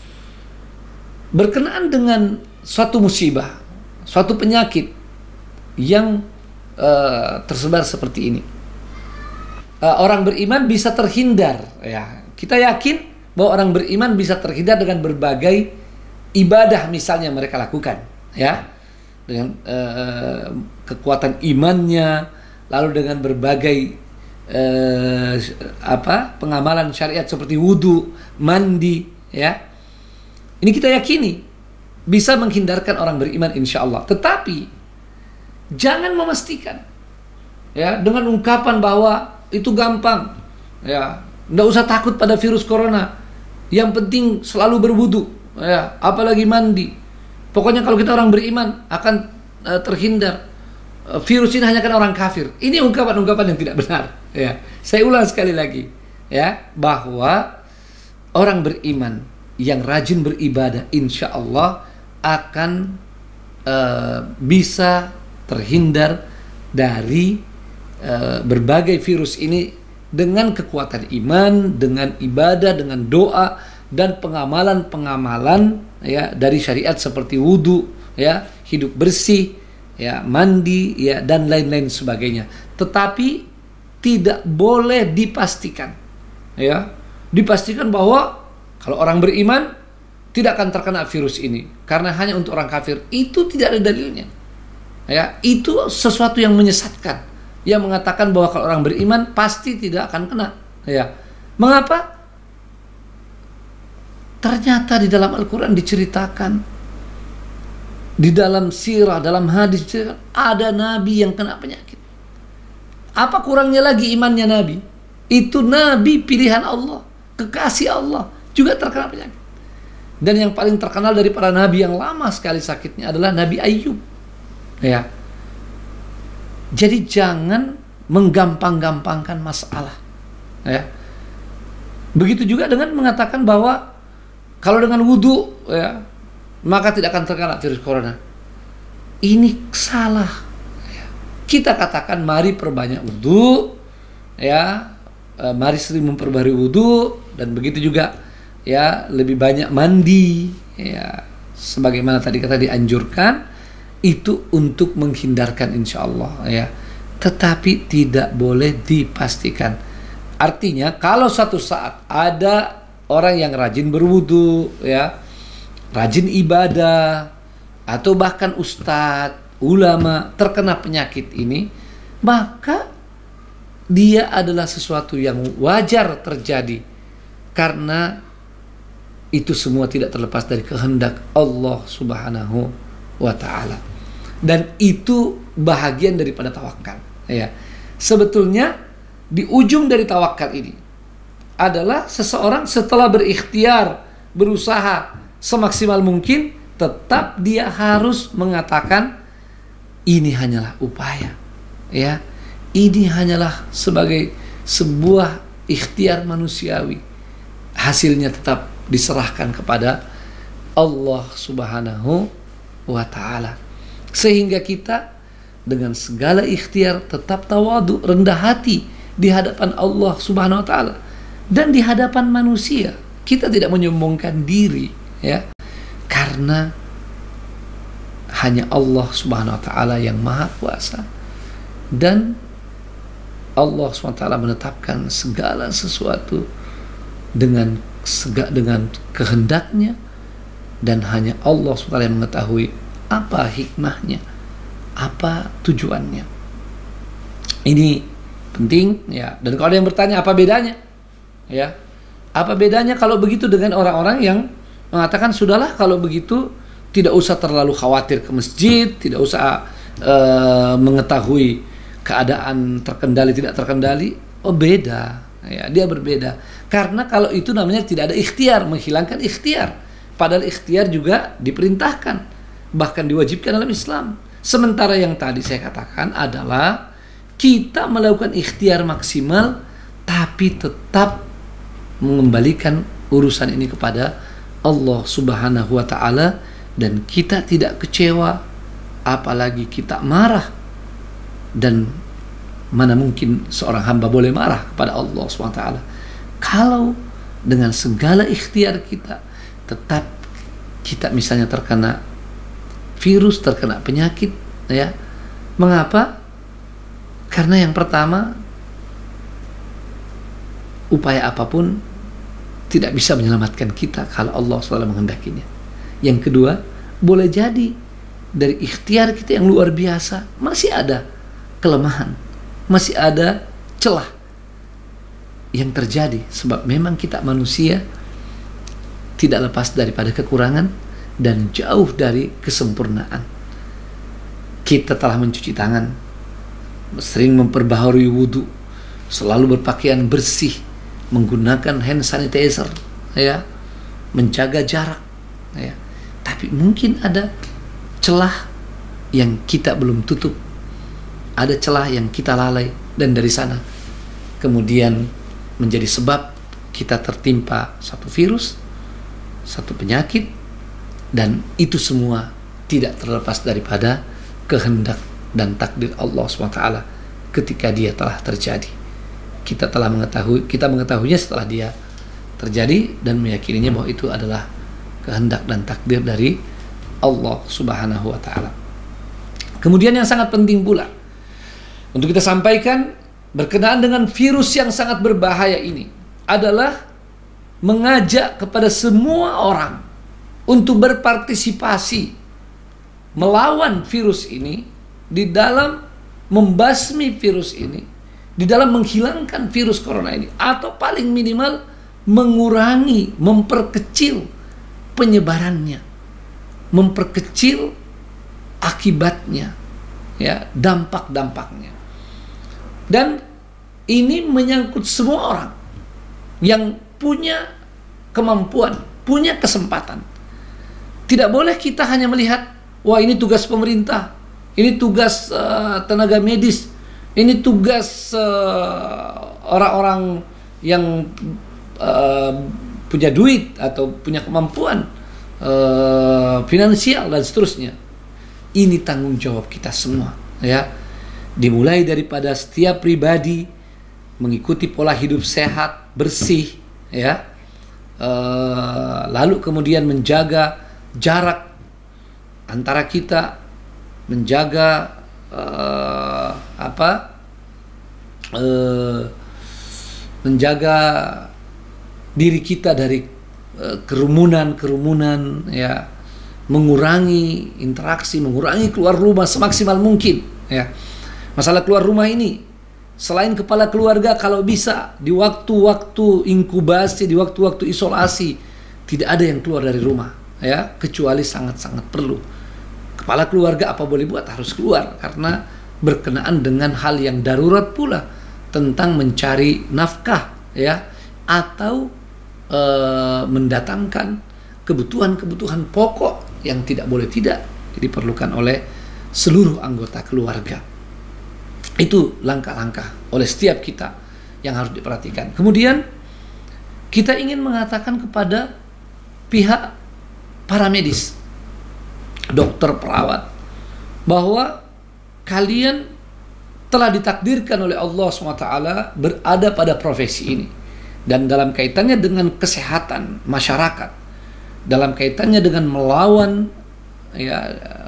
berkenaan dengan suatu musibah, suatu penyakit yang uh, tersebar seperti ini, uh, orang beriman bisa terhindar ya. Kita yakin bahwa orang beriman bisa terhindar dengan berbagai ibadah misalnya mereka lakukan ya, dengan uh, kekuatan imannya, lalu dengan berbagai uh, apa pengamalan syariat seperti wudu, mandi ya. Ini kita yakini bisa menghindarkan orang beriman insya Allah. Tetapi jangan memastikan ya dengan ungkapan bahwa itu gampang ya, nggak usah takut pada virus corona, yang penting selalu berwudu ya, apalagi mandi. Pokoknya kalau kita orang beriman akan uh, terhindar. Uh, virus ini hanya kan orang kafir. Ini ungkapan-ungkapan yang tidak benar ya. Saya ulang sekali lagi ya, bahwa orang beriman yang rajin beribadah insya Allah akan uh, bisa terhindar dari uh, berbagai virus ini dengan kekuatan iman, dengan ibadah, dengan doa, dan pengamalan-pengamalan ya dari syariat seperti wudu ya, hidup bersih ya, mandi, ya, dan lain-lain sebagainya. Tetapi tidak boleh dipastikan, ya, dipastikan bahwa kalau orang beriman tidak akan terkena virus ini karena hanya untuk orang kafir. Itu tidak ada dalilnya. Ya, itu sesuatu yang menyesatkan, yang mengatakan bahwa kalau orang beriman pasti tidak akan kena. Ya, mengapa? Ternyata di dalam Al-Quran diceritakan, di dalam sirah, dalam hadis ada nabi yang kena penyakit. Apa kurangnya lagi imannya nabi? Itu nabi pilihan Allah, kekasih Allah, juga terkena penyakit. Dan yang paling terkenal dari para nabi yang lama sekali sakitnya adalah Nabi Ayub. Ya. Jadi jangan menggampang-gampangkan masalah. Ya. Begitu juga dengan mengatakan bahwa kalau dengan wudu, ya, maka tidak akan terkena virus corona. Ini salah. Ya. Kita katakan mari perbanyak wudu, ya, e, mari sering memperbarui wudu, dan begitu juga, ya, lebih banyak mandi, ya, sebagaimana tadi kata dianjurkan, itu untuk menghindarkan insya Allah, ya. Tetapi tidak boleh dipastikan. Artinya kalau suatu saat ada orang yang rajin berwudu, ya, rajin ibadah, atau bahkan ustadz, ulama terkena penyakit ini, maka dia adalah sesuatu yang wajar terjadi karena itu semua tidak terlepas dari kehendak Allah Subhanahu wa ta'ala. Dan itu bahagian daripada tawakal, ya. Sebetulnya di ujung dari tawakal ini adalah seseorang setelah berikhtiar, berusaha semaksimal mungkin, tetap dia harus mengatakan ini hanyalah upaya, ya. Ini hanyalah sebagai sebuah ikhtiar manusiawi. Hasilnya tetap diserahkan kepada Allah Subhanahu wa ta'ala. Sehingga kita dengan segala ikhtiar tetap tawadu, rendah hati di hadapan Allah Subhanahu wa ta'ala. Dan di hadapan manusia kita tidak menyombongkan diri, ya, karena hanya Allah Subhanahu wa ta'ala yang maha kuasa, dan Allah subhanahu wa taala menetapkan segala sesuatu dengan sega, dengan kehendaknya, dan hanya Allah subhanahu wa taala yang mengetahui apa hikmahnya, apa tujuannya. Ini penting, ya. Dan kalau ada yang bertanya apa bedanya, ya, apa bedanya kalau begitu dengan orang-orang yang mengatakan sudahlah kalau begitu tidak usah terlalu khawatir ke masjid, tidak usah uh, mengetahui keadaan terkendali tidak terkendali. Oh, beda, ya, dia berbeda. Karena kalau itu namanya tidak ada ikhtiar, menghilangkan ikhtiar. Padahal ikhtiar juga diperintahkan, bahkan diwajibkan dalam Islam. Sementara yang tadi saya katakan adalah kita melakukan ikhtiar maksimal, tapi tetap mengembalikan urusan ini kepada Allah Subhanahu wa ta'ala, dan kita tidak kecewa, apalagi kita marah. Dan mana mungkin seorang hamba boleh marah kepada Allah subhanahu wa taala kalau dengan segala ikhtiar kita tetap kita misalnya terkena virus, terkena penyakit, ya. Mengapa? Karena yang pertama, upaya apapun tidak bisa menyelamatkan kita kalau Allah subhanahu wa taala menghendakinya. Yang kedua, boleh jadi dari ikhtiar kita yang luar biasa masih ada kelemahan, masih ada celah yang terjadi, sebab memang kita manusia tidak lepas daripada kekurangan dan jauh dari kesempurnaan. Kita telah mencuci tangan, sering memperbaharui wudu, selalu berpakaian bersih, menggunakan hand sanitizer, ya, menjaga jarak, ya. Tapi mungkin ada celah yang kita belum tutup, ada celah yang kita lalai, dan dari sana kemudian menjadi sebab kita tertimpa satu virus, satu penyakit, dan itu semua tidak terlepas daripada kehendak dan takdir Allah subhanahu wa taala ketika dia telah terjadi. Kita telah mengetahui, kita mengetahuinya setelah dia terjadi dan meyakininya bahwa itu adalah kehendak dan takdir dari Allah subhanahu wa taala. Kemudian yang sangat penting pula untuk kita sampaikan berkenaan dengan virus yang sangat berbahaya ini adalah mengajak kepada semua orang untuk berpartisipasi melawan virus ini, di dalam membasmi virus ini, di dalam menghilangkan virus corona ini, atau paling minimal mengurangi, memperkecil penyebarannya, memperkecil akibatnya, ya, dampak-dampaknya. Dan ini menyangkut semua orang yang punya kemampuan, punya kesempatan. Tidak boleh kita hanya melihat, wah ini tugas pemerintah, ini tugas uh, tenaga medis, ini tugas uh, orang-orang yang uh, punya duit atau punya kemampuan uh, finansial dan seterusnya. Ini tanggung jawab kita semua, ya. Dimulai daripada setiap pribadi mengikuti pola hidup sehat, bersih, ya. Uh, lalu kemudian menjaga jarak antara kita, menjaga uh, apa uh, menjaga diri kita dari uh, kerumunan-kerumunan, ya, mengurangi interaksi, mengurangi keluar rumah semaksimal mungkin, ya. Masalah keluar rumah ini, selain kepala keluarga, kalau bisa di waktu-waktu inkubasi, di waktu-waktu isolasi, tidak ada yang keluar dari rumah, ya, kecuali sangat-sangat perlu. Kepala keluarga apa boleh buat, harus keluar karena berkenaan dengan hal yang darurat pula tentang mencari nafkah, ya, atau e, mendatangkan kebutuhan-kebutuhan pokok yang tidak boleh tidak diperlukan oleh seluruh anggota keluarga. Itu langkah-langkah oleh setiap kita yang harus diperhatikan. Kemudian kita ingin mengatakan kepada pihak para medis, dokter, perawat, bahwa kalian telah ditakdirkan oleh Allah subhanahu wa taala berada pada profesi ini, dan dalam kaitannya dengan kesehatan masyarakat, dalam kaitannya dengan melawan, ya,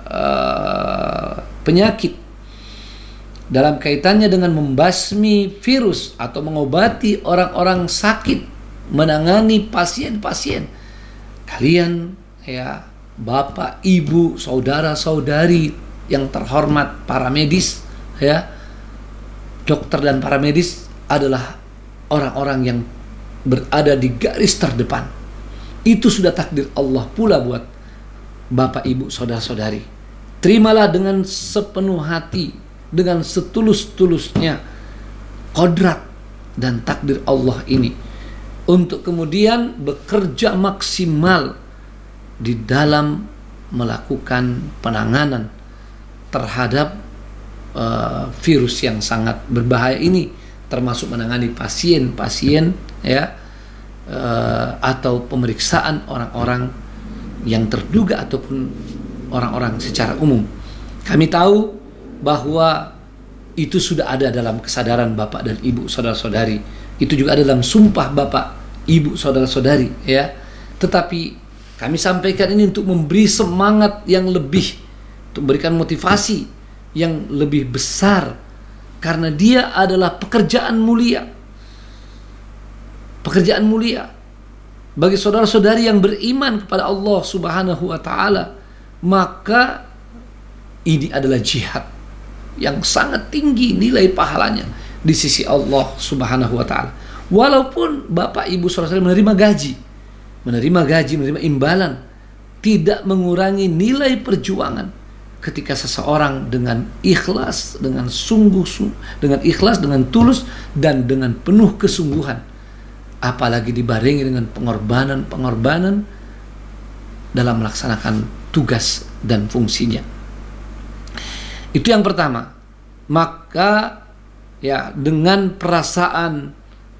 uh, penyakit, dalam kaitannya dengan membasmi virus atau mengobati orang-orang sakit, menangani pasien-pasien, kalian, ya, bapak, ibu, saudara, saudari yang terhormat, para medis, ya, dokter dan para medis adalah orang-orang yang berada di garis terdepan. Itu sudah takdir Allah pula buat bapak, ibu, saudara, saudari. Terimalah dengan sepenuh hati, dengan setulus-tulusnya kodrat dan takdir Allah ini, untuk kemudian bekerja maksimal di dalam melakukan penanganan terhadap uh, virus yang sangat berbahaya ini, termasuk menangani pasien-pasien, ya, uh, atau pemeriksaan orang-orang yang terduga ataupun orang-orang secara umum. Kami tahu bahwa itu sudah ada dalam kesadaran bapak dan ibu, saudara-saudari. Itu juga ada dalam sumpah bapak, ibu, saudara-saudari, ya. Tetapi kami sampaikan ini untuk memberi semangat yang lebih, untuk memberikan motivasi yang lebih besar, karena dia adalah pekerjaan mulia. Pekerjaan mulia bagi saudara-saudari yang beriman kepada Allah Subhanahu wa taala. Maka ini adalah jihad yang sangat tinggi nilai pahalanya di sisi Allah Subhanahu wa taala. Walaupun bapak, ibu, saudara-saudari menerima gaji, menerima gaji, menerima imbalan, tidak mengurangi nilai perjuangan ketika seseorang dengan ikhlas, dengan sungguh-sungguh, dengan ikhlas, dengan tulus, dan dengan penuh kesungguhan, apalagi dibarengi dengan pengorbanan-pengorbanan dalam melaksanakan tugas dan fungsinya. Itu yang pertama. Maka, ya, dengan perasaan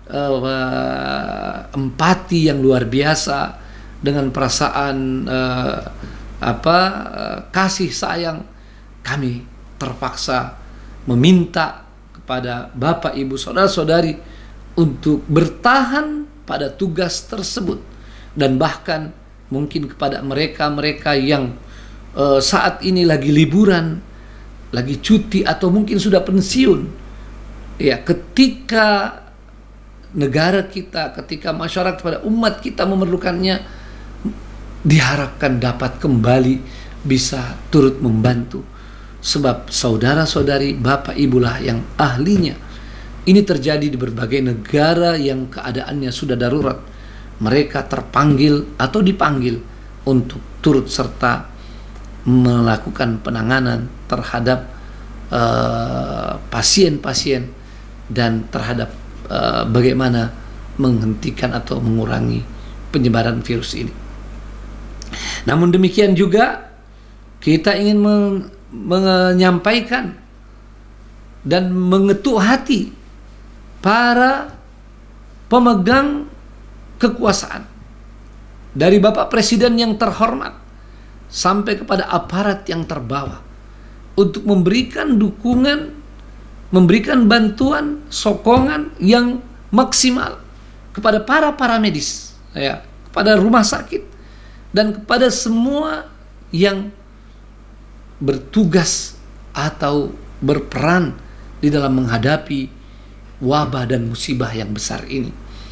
Uh, empati yang luar biasa, dengan perasaan uh, apa uh, kasih sayang, kami terpaksa meminta kepada bapak, ibu, saudara-saudari untuk bertahan pada tugas tersebut, dan bahkan mungkin kepada mereka-mereka yang uh, saat ini lagi liburan, lagi cuti atau mungkin sudah pensiun, ya, ketika negara kita, ketika masyarakat pada umat kita memerlukannya, diharapkan dapat kembali bisa turut membantu. Sebab saudara-saudari, bapak ibulah yang ahlinya. Ini terjadi di berbagai negara yang keadaannya sudah darurat. Mereka terpanggil atau dipanggil untuk turut serta melakukan penanganan terhadap pasien-pasien uh, dan terhadap uh, bagaimana menghentikan atau mengurangi penyebaran virus ini. Namun demikian juga kita ingin men menyampaikan dan mengetuk hati para pemegang kekuasaan, dari Bapak Presiden yang terhormat sampai kepada aparat yang terbawah, untuk memberikan dukungan, memberikan bantuan, sokongan yang maksimal kepada para para medis, ya, kepada rumah sakit dan kepada semua yang bertugas atau berperan di dalam menghadapi wabah dan musibah yang besar ini.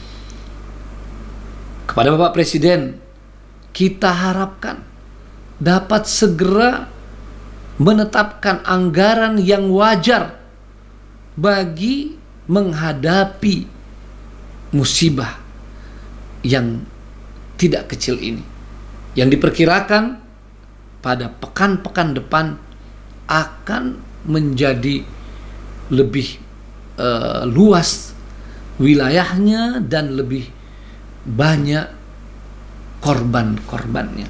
Kepada Bapak Presiden, kita harapkan dapat segera menetapkan anggaran yang wajar bagi menghadapi musibah yang tidak kecil ini, yang diperkirakan pada pekan-pekan depan akan menjadi lebih uh, luas wilayahnya dan lebih banyak korban-korbannya.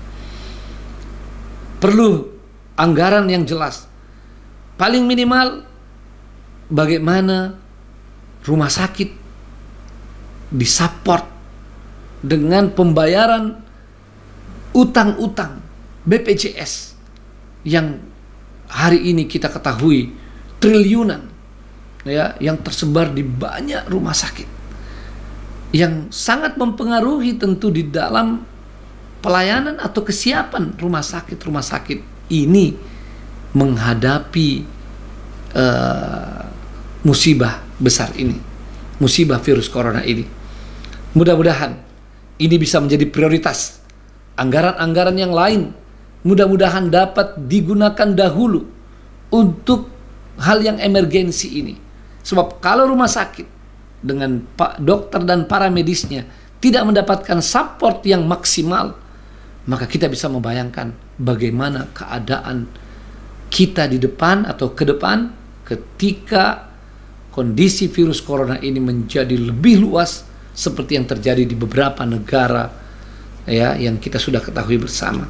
Perlu anggaran yang jelas, paling minimal bagaimana rumah sakit disupport dengan pembayaran utang-utang B P J S yang hari ini kita ketahui triliunan, ya, yang tersebar di banyak rumah sakit, yang sangat mempengaruhi tentu di dalam pelayanan atau kesiapan rumah sakit-rumah sakit ini menghadapi uh, musibah besar ini, musibah virus corona ini. Mudah-mudahan ini bisa menjadi prioritas. Anggaran-anggaran yang lain mudah-mudahan dapat digunakan dahulu untuk hal yang emergensi ini. Sebab kalau rumah sakit dengan pak dokter dan para medisnya tidak mendapatkan support yang maksimal, maka kita bisa membayangkan bagaimana keadaan kita di depan atau ke depan ketika kondisi virus corona ini menjadi lebih luas seperti yang terjadi di beberapa negara, ya, yang kita sudah ketahui bersama.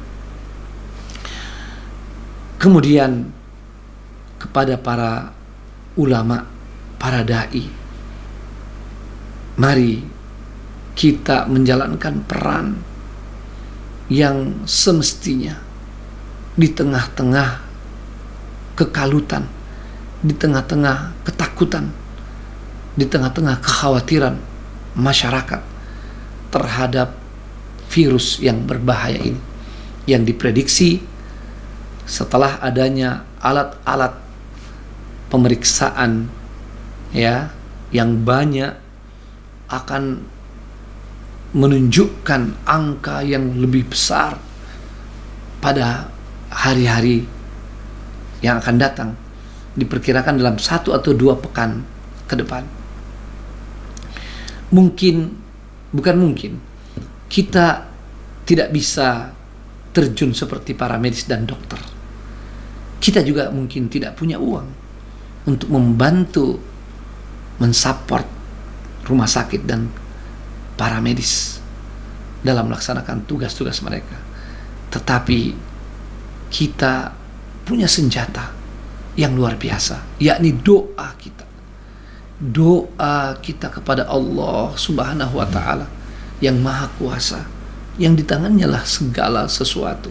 Kemudian kepada para ulama, para dai, mari kita menjalankan peran yang semestinya di tengah-tengah kekalutan, di tengah-tengah ketakutan, di tengah-tengah kekhawatiran masyarakat terhadap virus yang berbahaya ini, yang diprediksi setelah adanya alat-alat pemeriksaan, ya, yang banyak akan menunjukkan angka yang lebih besar pada hari-hari yang akan datang, diperkirakan dalam satu atau dua pekan ke depan. Mungkin, bukan mungkin, kita tidak bisa terjun seperti para medis dan dokter. Kita juga mungkin tidak punya uang untuk membantu mensupport rumah sakit dan para medis dalam melaksanakan tugas-tugas mereka. Tetapi kita punya senjata yang luar biasa, yakni doa kita. Doa kita kepada Allah Subhanahu wa Ta'ala yang Maha Kuasa, yang di tangannya lah segala sesuatu.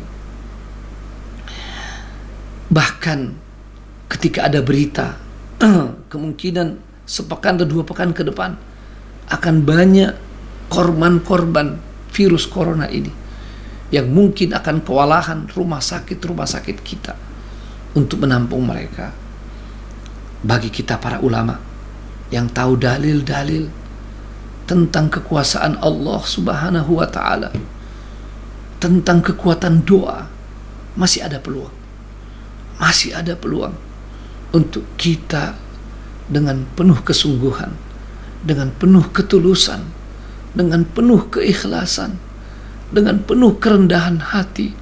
Bahkan ketika ada berita kemungkinan sepekan atau dua pekan ke depan akan banyak korban-korban virus corona ini yang mungkin akan kewalahan rumah sakit-rumah sakit kita, untuk menampung mereka. Bagi kita para ulama yang tahu dalil-dalil tentang kekuasaan Allah Subhanahu wa ta'ala, tentang kekuatan doa, masih ada peluang. Masih ada peluang untuk kita dengan penuh kesungguhan, dengan penuh ketulusan, dengan penuh keikhlasan, dengan penuh kerendahan hati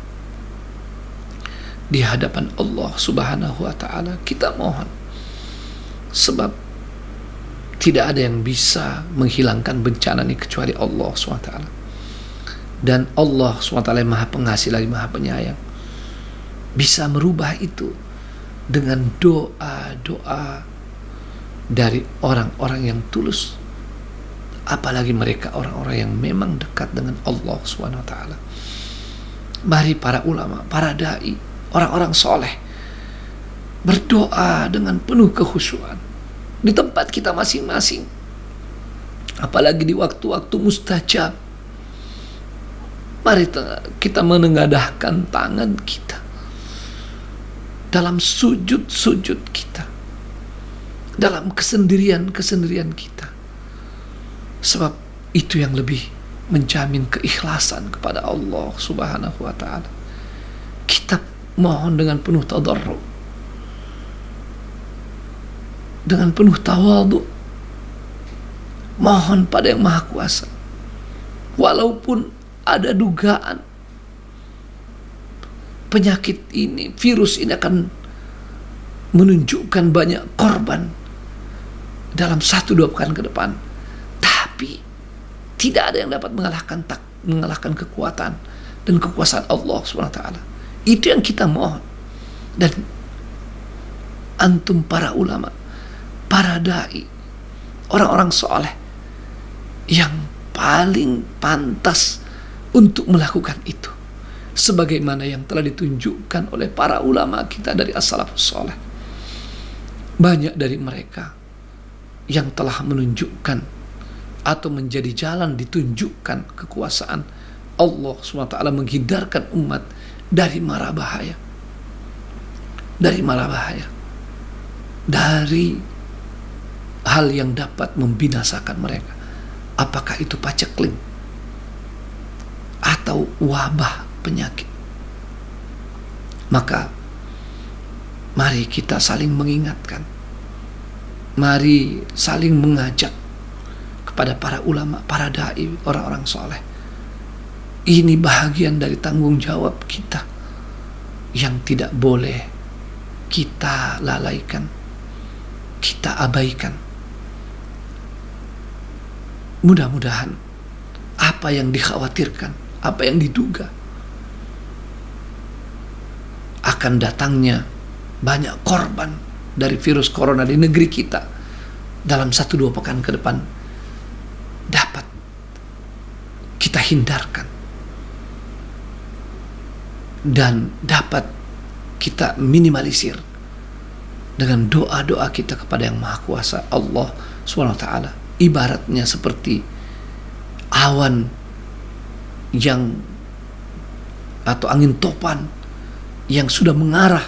di hadapan Allah Subhanahu wa ta'ala kita mohon. Sebab tidak ada yang bisa menghilangkan bencana ini kecuali Allah subhanahu wa taala. Dan Allah subhanahu wa taala yang maha pengasih lagi maha penyayang, bisa merubah itu dengan doa-doa dari orang-orang yang tulus, apalagi mereka orang-orang yang memang dekat dengan Allah subhanahu wa taala. Mari para ulama, para dai, orang-orang soleh berdoa dengan penuh kekhusyuan di tempat kita masing-masing, apalagi di waktu-waktu mustajab. Mari kita menengadahkan tangan kita dalam sujud-sujud kita, dalam kesendirian-kesendirian kita, sebab itu yang lebih menjamin keikhlasan kepada Allah Subhanahu wa ta'ala. Kita mohon dengan penuh tadarruk, dengan penuh tawadhu, mohon pada yang maha kuasa. Walaupun ada dugaan penyakit ini, virus ini akan menunjukkan banyak korban dalam satu dua pekan ke depan, tapi tidak ada yang dapat mengalahkan tak mengalahkan kekuatan dan kekuasaan Allah subhanahu wa taala. Itu yang kita mohon. Dan antum para ulama, para dai, orang-orang soleh yang paling pantas untuk melakukan itu, sebagaimana yang telah ditunjukkan oleh para ulama kita dari as-salafus soleh. Banyak dari mereka yang telah menunjukkan atau menjadi jalan ditunjukkan kekuasaan Allah subhanahu wa taala menghindarkan umat dari mara bahaya, dari mara bahaya, dari hal yang dapat membinasakan mereka, apakah itu paceklik atau wabah penyakit. Maka mari kita saling mengingatkan, mari saling mengajak kepada para ulama, para dai, orang-orang soleh. Ini bahagian dari tanggung jawab kita yang tidak boleh kita lalaikan, kita abaikan. Mudah-mudahan apa yang dikhawatirkan, apa yang diduga akan datangnya banyak korban dari virus corona di negeri kita dalam satu dua pekan ke depan dapat kita hindarkan dan dapat kita minimalisir dengan doa-doa kita kepada yang maha kuasa Allah subhanahu wa ta'ala. Ibaratnya seperti awan yang atau angin topan yang sudah mengarah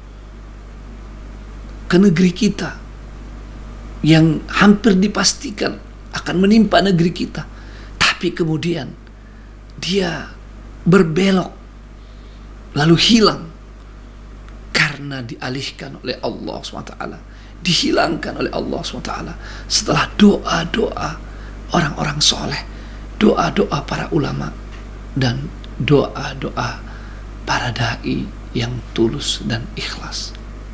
ke negeri kita, yang hampir dipastikan akan menimpa negeri kita, tapi kemudian dia berbelok lalu hilang karena dialihkan oleh Allah subhanahu wa taala, dihilangkan oleh Allah subhanahu wa taala setelah doa-doa orang-orang soleh, doa-doa para ulama, dan doa-doa para dai yang tulus dan ikhlas.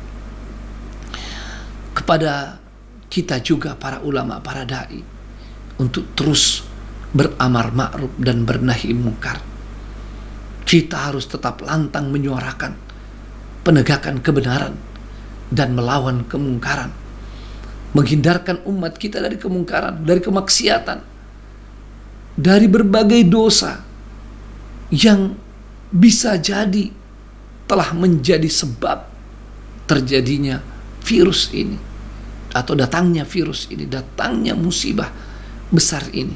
Kepada kita juga para ulama, para dai, untuk terus beramar ma'ruf dan bernahi mungkar. Kita harus tetap lantang menyuarakan penegakan kebenaran dan melawan kemungkaran, menghindarkan umat kita dari kemungkaran, dari kemaksiatan, dari berbagai dosa yang bisa jadi telah menjadi sebab terjadinya virus ini, atau datangnya virus ini, datangnya musibah besar ini.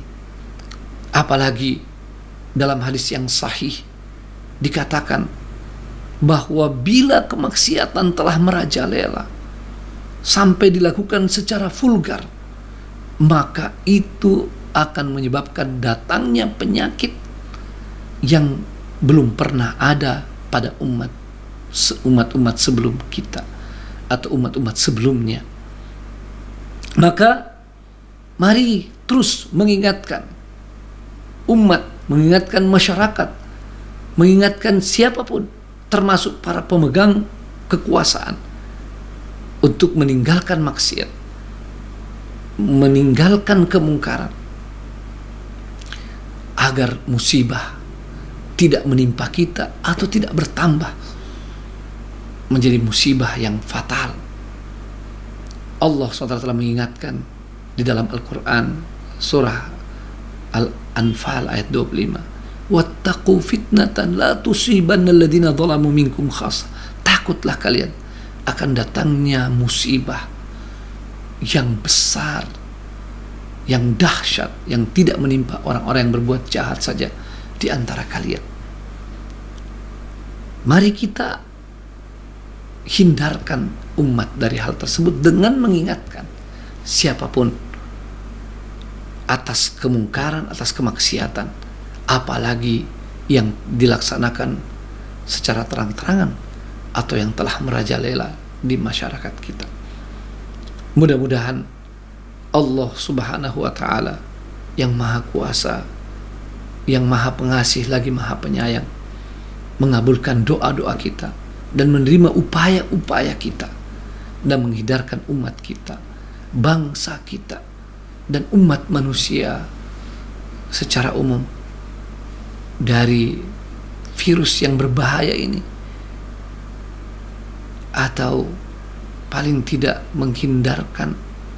Apalagi dalam hadis yang sahih dikatakan bahwa bila kemaksiatan telah merajalela sampai dilakukan secara vulgar, maka itu akan menyebabkan datangnya penyakit yang belum pernah ada pada umat umat-umat sebelum kita atau umat-umat sebelumnya. Maka mari terus mengingatkan umat, mengingatkan masyarakat, mengingatkan siapapun, termasuk para pemegang kekuasaan, untuk meninggalkan maksiat, meninggalkan kemungkaran, agar musibah tidak menimpa kita atau tidak bertambah menjadi musibah yang fatal. Allah subhanahu wa taala telah mengingatkan di dalam Al-Quran surah Al-Anfal ayat dua puluh lima, wattaqu fitnatan la tusibanna alladhina zalamu minkum khassa. Takutlah kalian akan datangnya musibah yang besar, yang dahsyat, yang tidak menimpa orang-orang yang berbuat jahat saja di antara kalian. Mari kita hindarkan umat dari hal tersebut dengan mengingatkan siapapun atas kemungkaran, atas kemaksiatan, apalagi yang dilaksanakan secara terang-terangan atau yang telah merajalela di masyarakat kita. Mudah-mudahan Allah subhanahu wa ta'ala yang maha kuasa, yang maha pengasih lagi maha penyayang, mengabulkan doa-doa kita dan menerima upaya-upaya kita dan menghindarkan umat kita, bangsa kita, dan umat manusia secara umum dari virus yang berbahaya ini, atau paling tidak menghindarkan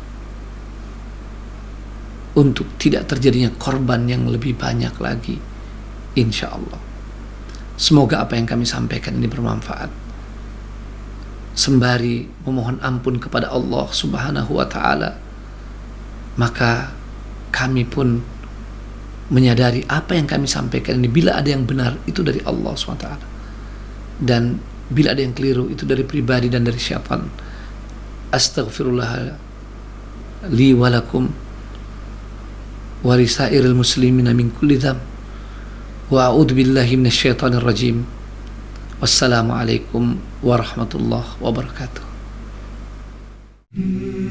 untuk tidak terjadinya korban yang lebih banyak lagi, insya Allah. Semoga apa yang kami sampaikan ini bermanfaat. Sembari memohon ampun kepada Allah subhanahu wa ta'ala, maka kami pun menyadari apa yang kami sampaikan ini, bila ada yang benar itu dari Allah subhanahu wa ta'ala, dan bila ada yang keliru itu dari pribadi dan dari syaitan. Astaghfirullah li walakum wa lisairil muslimina min kulli dzamb wa a'udzu billahi minasyaitonir rajim. Wassalamualaikum warahmatullahi wabarakatuh.